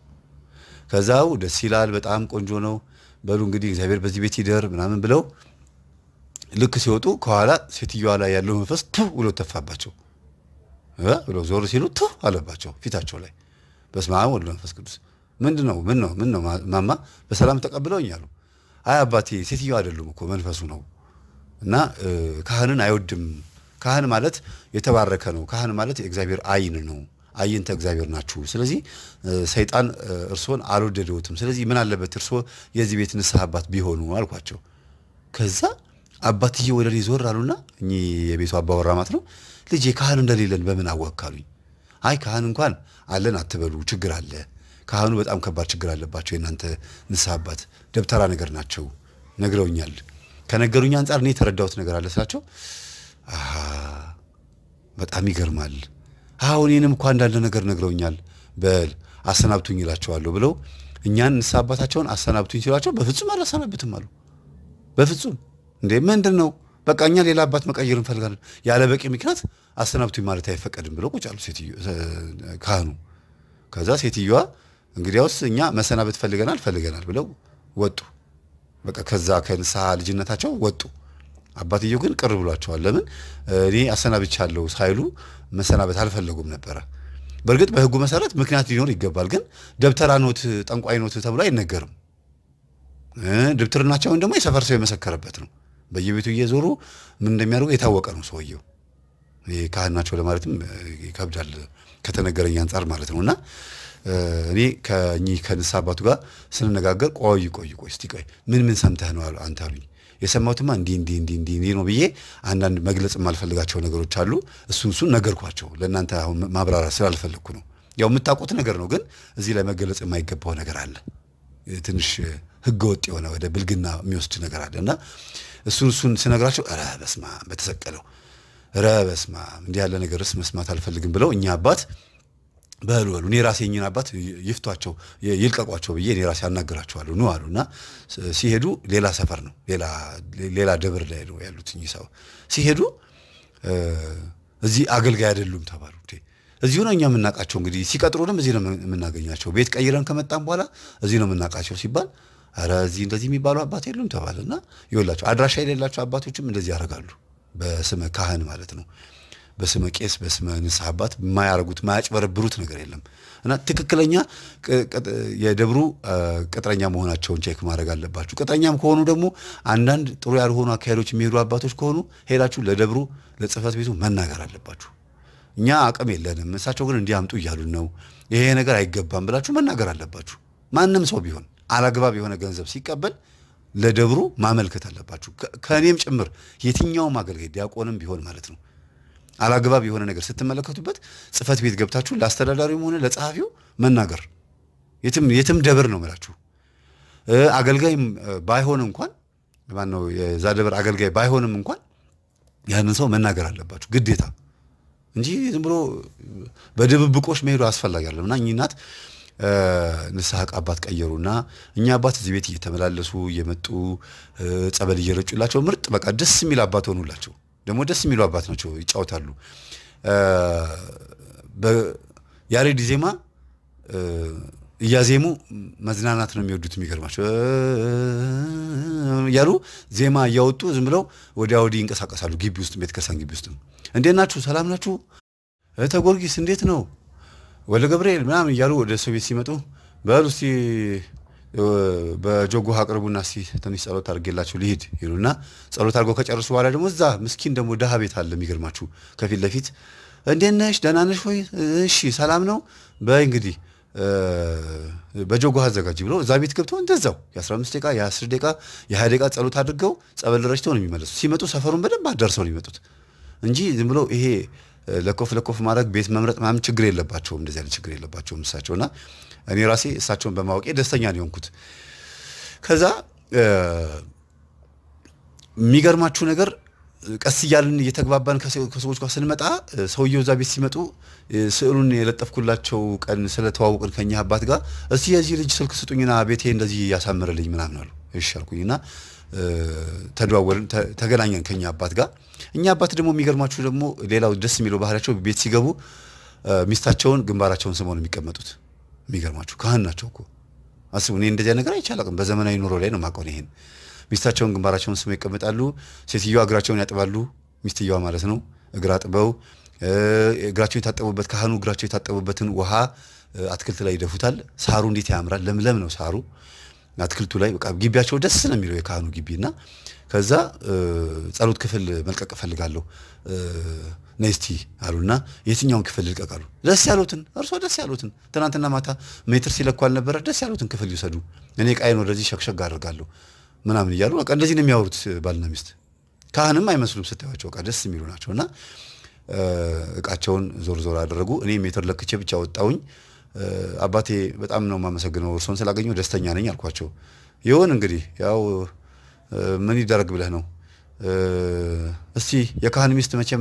ከዛው ደስ ይላል በጣም ቆንጆ ነው በሉ እንግዲህ እግዚአብሔር በዚህ ቤት ይደር ምናምን ብለው ልክ ሲወጡ ከኋላ ሴትዮዋ ላይ ያለው መንፈስ ቱ ብሎ ተፋባቸው ብለው ዞር ሲሉ ቱ አለባቸው ፊታቸው ላይ በስመ አብ ወወልድ ወመንፈስ ቅዱስ ምንድነው ምን ነው ምን ነው ማማ በሰላም ተቀበለውኛሉ አይ አባቴ ሴትዮ አይደሉም እኮ መንፈሱ ነው እና ካህንን አይወድም ካህን ማለት የተባረከ ነው ካህን ማለት የእግዚአብሔር አይን ነው አይንተ እግዚአብሔር ናችሁ ስለዚህ ሰይጣን እርሶን አልወደደውትም ስለዚህ ምን አለበት እርሶ የዚህ ቤት ንስሐ አባት ቢሆኑ አልኳቸው ከዛ አባትዬ ወደ እኔ ዞር አሉና እኚ የቤቱ አባወራ ማለት ነው ልጄ ካህን እንደሌለን በምን አወቅካሉኝ አይ ካህን እንኳን አለን አትበሉ ችግር አለ ካህኑ በጣም ከባድ ችግር አለባቸው የናንተ ንስሐ አባት ደብተራ ነገር ናቸው ነግረውኛል ከነገሩኝ አንፃር እኔ ተረዳሁት ነገር አለ ስላቸው አሃ በጣም ይገርማል አሁን እኔንም እንኳን አንዳንድ ነገር ነግረውኛል በል አሰናብቱኝ ይላቸዋለሁ ብለው እኛን ንስሐ አባታቸውን አሰናብቱኝ ሲሏቸው በፍጹም አላሰናብትም አሉ በፍጹም እንዴ ምንድነው በቃ እኛ ሌላ አባት መቀየር እንፈልጋለን ያለ በቂ ምክንያት አሰናብቱኝ ማለት አይፈቀድም ብለው ቁጭ አሉ ሴትዮ ካህኑ ከዛ ሴትዮዋ እንግዲያውስ እኛ መሰናበት ፈልገናል ፈልገናል ብለው ወጡ በቃ ከዛ ከንስሐ ልጅነታቸው ወጡ አባትየው ግን ቅር ብሏቸዋል ለምን እኔ አሰናብቻለሁ ሳይሉ መሰናበት አልፈለጉም ነበር በርግጥ በህጉ መሰረት ምክንያት ሊኖር ይገባል ግን ደብተራ ኖት ጠንቋይ ኖት ተብሎ አይነገርም ደብተርናቸውን ደግሞ የሰፈር ሰው የመሰከረበት ነው በየቤቱ እየዞሩ ምን እንደሚያደርጉ የታወቀ ነው ሰውየው እኔ ካህናቸው ለማለትም ይከብዳል ከተነገረኝ አንፃር ማለት ነውና እኔ ከኚ ከንስሐ አባቱ ጋር ስንነጋገር ቆይ ቆይ ቆይ እስቲ ቆይ ምን ምን ሰምተህ ነው አንተ አሉኝ የሰማሁትማ እንዲ እንዲ እንዲ እንዲ ነው ብዬ አንዳንድ መግለጽ የማልፈልጋቸው ነገሮች አሉ እሱን እሱን ነገርኳቸው ለእናንተ አሁን ማብራሪያ ስላልፈለኩ ነው ያው የምታውቁት ነገር ነው ግን እዚህ ላይ መገለጽ የማይገባው ነገር አለ ትንሽ ህገ ወጥ የሆነ ወደ ብልግና የሚወስድ ነገር አለና እሱን እሱን ስነግራቸው አረ በስማ በተሰቀለው አረ በስማ እንዴ ያለ ነገርስ መስማት አልፈልግም ብለው እኛ አባት በሉ በሉ እኔ ራሴኝን አባት ይፍቷቸው ይልቀቋቸው ብዬ እኔ ራሴ አናግራቸዋለሁ ነው አሉና ሲሄዱ ሌላ ሰፈር ነው ሌላ ሌላ ደብር ላይ ነው ያሉት እኚህ ሰው ሲሄዱ እዚህ አገልጋይ አይደሉም ተባሉ እዚሁ ነው እኛ የምናቃቸው እንግዲህ ሲቀጥሩንም እዚህ ነው የምናገኛቸው ቤት ቀይረን ከመጣን በኋላ እዚህ ነው የምናቃቸው ሲባል አረ እዚህ እንደዚህ የሚባሉ አባት የሉም ተባለና ይወላቸው አድራሻ የሌላቸው አባቶችም እንደዚህ ያደርጋሉ በስመ ካህን ማለት ነው በስመ ቄስ በስመ ንስሐ አባት ማያረጉት ማያጭበረብሩት ነገር የለም እና ትክክለኛ የደብሩ ቅጥረኛ መሆናቸውን ቼክ ማድረግ አለባችሁ ቅጥረኛም ከሆኑ ደግሞ አንዳንድ ጥሩ ያልሆኑ አካሄዶች የሚሄዱ አባቶች ከሆኑ ሄዳችሁ ለደብሩ ለጽፈት ቤቱ መናገር አለባችሁ እኛ አቅም የለንም እሳቸው ግን እንዲያምጡ ይያሉን ነው ይሄ ነገር አይገባም ብላችሁ መናገር አለባችሁ ማንንም ሰው ቢሆን አላግባብ የሆነ ገንዘብ ሲቀበል ለደብሩ ማመልከት አለባችሁ ከኔም ጭምር የትኛው ማገልገል ዲያቆንም ቢሆን ማለት ነው አላግባብ የሆነ ነገር ስትመለከቱበት ጽፈት ቤት ገብታችሁ ለአስተዳዳሪው ሆነ ለጻፊው መናገር የትም የትም ደብር ነው ማለት አገልጋይ ባይሆን እንኳን ማን ነው የዛ ደብር አገልጋይ ባይሆንም እንኳን ያንን ሰው መናገር አለባችሁ ግዴታ እንጂ ዝም ብሎ በድብብቆሽ መሄዱ አስፈላጊ አይደለም እና እኛት ንስሐ አባት ቀየሩና እኛ አባት እዚህ ቤት እየተመላለሱ እየመጡ ጸበል እየረጩላቸው ምርጥ በቃ ደስ የሚል አባት ሆኑላቸው ደሞ ደስ የሚሉ አባት ናቸው ይጫወታሉ በያሬድ ዜማ ያዜሙ መዝናናት ነው የሚወዱት የሚገርማቸው ያሉ ዜማ ያወጡ ዝም ብለው ወዲያ ወዲህ እንቀሳቀሳሉ ግቢ ውስጥ ቤተ ክርስቲያን ግቢ ውስጥ እንዴት ናችሁ ሰላም ናችሁ ተጎርጊስ እንዴት ነው ወለ ገብርኤል ምናምን ያሉ ወደ ሰው ቤት ሲመጡ በሉሲ በጆጎ አቅርቡና ሲ ትንሽ ጸሎት አድርጌላችሁ ልሂድ ይሉና ጸሎት አድርገው ከጨረሱ በኋላ ደግሞ እዛ ምስኪን ደግሞ ደሃ ቤት አለ የሚገርማችሁ ከፊት ለፊት እንዴት ነሽ ደህና ነሽ ወይ እሺ ሰላም ነው በይ እንግዲህ በጆጎ አዘጋጅ ብሎ እዛ ቤት ገብተው እንደዛው የ15 ደቂቃ የ10 ደቂቃ የ20 ደቂቃ ጸሎት አድርገው ጸበል ረጭተው ነው የሚመለሱ ሲመጡ ሰፈሩን በደንብ አዳርሰው ነው የሚመጡት እንጂ ዝም ብሎ ይሄ ለኮፍ ለኮፍ ማድረግ ቤት መምረጥ ማም ችግር የለባቸውም እንደዚህ አይነት ችግር የለባቸውም እሳቸውና እኔ ራሴ እሳቸውን በማወቄ ደስተኛ ነኝ ሆንኩት ከዛ የሚገርማችሁ ነገር ቀስ ይያልን እየተግባባን ከሰዎች ጋር ስንመጣ ሰውየው እዛ ቤት ሲመጡ ስዕሉን የለጠፍኩላቸው ቀን ስለተዋወቅን ከኛ አባት ጋር እስቲ የዚህ ልጅ ስልክ ስጡኝና ቤቴ እንደዚህ ያሳምርልኝ ምናምን አሉ እሺ አልኩኝና ተደዋወልን ተገናኘን ከኛ አባት ጋር እኛ አባት ደግሞ የሚገርማችሁ ደግሞ ሌላው ደስ የሚለው ባህሪያቸው ቤት ሲገቡ ሚስታቸውን ግንባራቸውን ስመው ነው የሚቀመጡት የሚገርማችሁ ካህን ናቸው እኮ አስቡ እኔ እንደዚህ ነገር አይቻልም በዘመናዊ ኑሮ ላይ ነው ማቆን ይሄን ሚስታቸውን ግንባራቸውን ስመው ይቀመጣሉ ሴትዮዋ እግራቸውን ያጥባሉ ሚስትየዋ ማለት ነው እግራ አጥበው እግራቸው የታጠቡበት ካህኑ እግራቸው የታጠቡበትን ውሃ አትክልት ላይ ይደፉታል ሳሩ እንዴት ያምራል ለምለም ነው ሳሩ አትክልቱ ላይ በቃ ግቢያቸው ደስ ነው የሚለው የካህኑ ግቢና ከዛ ጸሎት ክፍል መልቀቅ ፈልጋለሁ ነስቲ አሉና የትኛውን ክፍል ልቀቃሉ ደስ ያሉትን እርሶ ደስ ያሉትን ትናንትና ማታ ሜትር ሲለኳል ነበር ደስ ያሉትን ክፍል ይሰዱ እኔ ቃይን ወደዚህ ሸክሸግ አደርጋለሁ ምናምን ይያሉ በቃ እንደዚህ ነው የሚያወሩት ባልና ሚስት ካህንም አይመስሉም ስታያቸው በቃ ደስ የሚሉ ናቸውና እቃቸውን ዞር ዞር አደረጉ እኔ ሜትር ለክቼ ብቻ ወጣውኝ አባቴ በጣም ነው ማመሰግነው እርሶን ስላገኘው ደስተኛ ነኝ አልኳቸው ይሁን እንግዲህ ያው ምን ይደረግ ብለህ ነው እስቲ የካህን ሚስት መቼም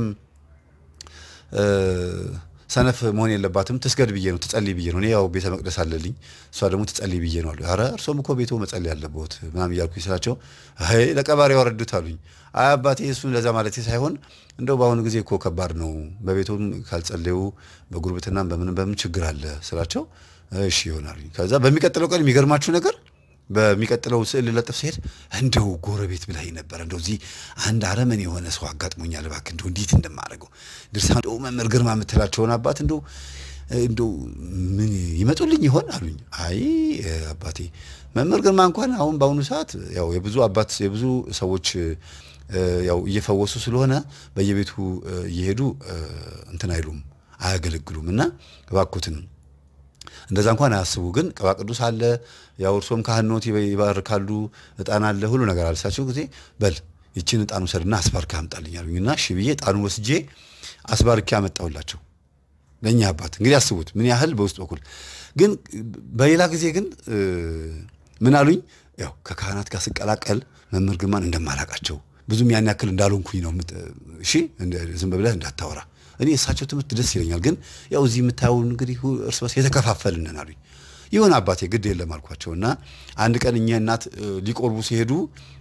ሰነፍ መሆን የለባትም ትስገድ ብዬ ነው ትጸልይ ብዬ ነው እኔ ያው ቤተ መቅደስ አለልኝ እሷ ደግሞ ትጸልይ ብዬ ነው አሉ አረ እርሶም እኮ ቤቱ መጸለይ ያለበት ምናምን ያልኩኝ ስላቸው አይ ለቀባሪ ወረዱት አሉኝ አይ አባቴ እሱን ለዛ ማለት ሳይሆን እንደው ባሁን ጊዜ እኮ ከባድ ነው በቤቱም ካልጸለዩ በጉርብትናም በምን በምን ችግር አለ ስላቸው እሺ ይሆናል ከዛ በሚቀጥለው ቀን የሚገርማችሁ ነገር በሚቀጥለው ስዕል ለጥፍ ሲሄድ እንደው ጎረቤት ብላይ ነበር እንደው እዚ አንድ አረመን የሆነ ሰው አጋጥሞኛል ባክ እንደው እንዴት እንደማረገው ድርሳዶ መምህር ግርማ መተላቸውን አባት እንደው እንደው ምን ይመጡልኝ ይሆን አሉኝ አይ አባቴ መምህር ግርማ እንኳን አሁን ባሁኑ ሰዓት ያው የብዙ አባት የብዙ ሰዎች ያው እየፈወሱ ስለሆነ በየቤቱ እየሄዱ እንትን አይሉም አያገለግሉምና ባኩትን እንደዛ እንኳን አያስቡ ግን ቀባ ቅዱስ አለ ያው እርሶም ካህኖት ይባርካሉ እጣን አለ ሁሉ ነገር አልሳቸው ጊዜ በል ይቺን እጣኑ ሰርና አስባርካ አምጣልኝ አሉኝና እሺ ብዬ እጣኑ ወስጄ አስባርካ አመጣውላቸው ለኛ አባት እንግዲህ አስቡት ምን ያህል በውስጥ በኩል ግን በሌላ ጊዜ ግን ምን አሉኝ ያው ከካህናት ጋር ስቀላቀል መምህር ግርማን እንደማላቃቸው ብዙም ያን ያክል እንዳልሆንኩኝ ነው እሺ ዝም ብለህ እንዳታወራ እኔ እሳቸው ትምት ደስ ይለኛል ግን ያው እዚህ የምታዩው እንግዲህ እርስ በርስ የተከፋፈልን አሉኝ ይሁን አባቴ ግድ የለም አልኳቸውና አንድ ቀን እኛ እናት ሊቆርቡ ሲሄዱ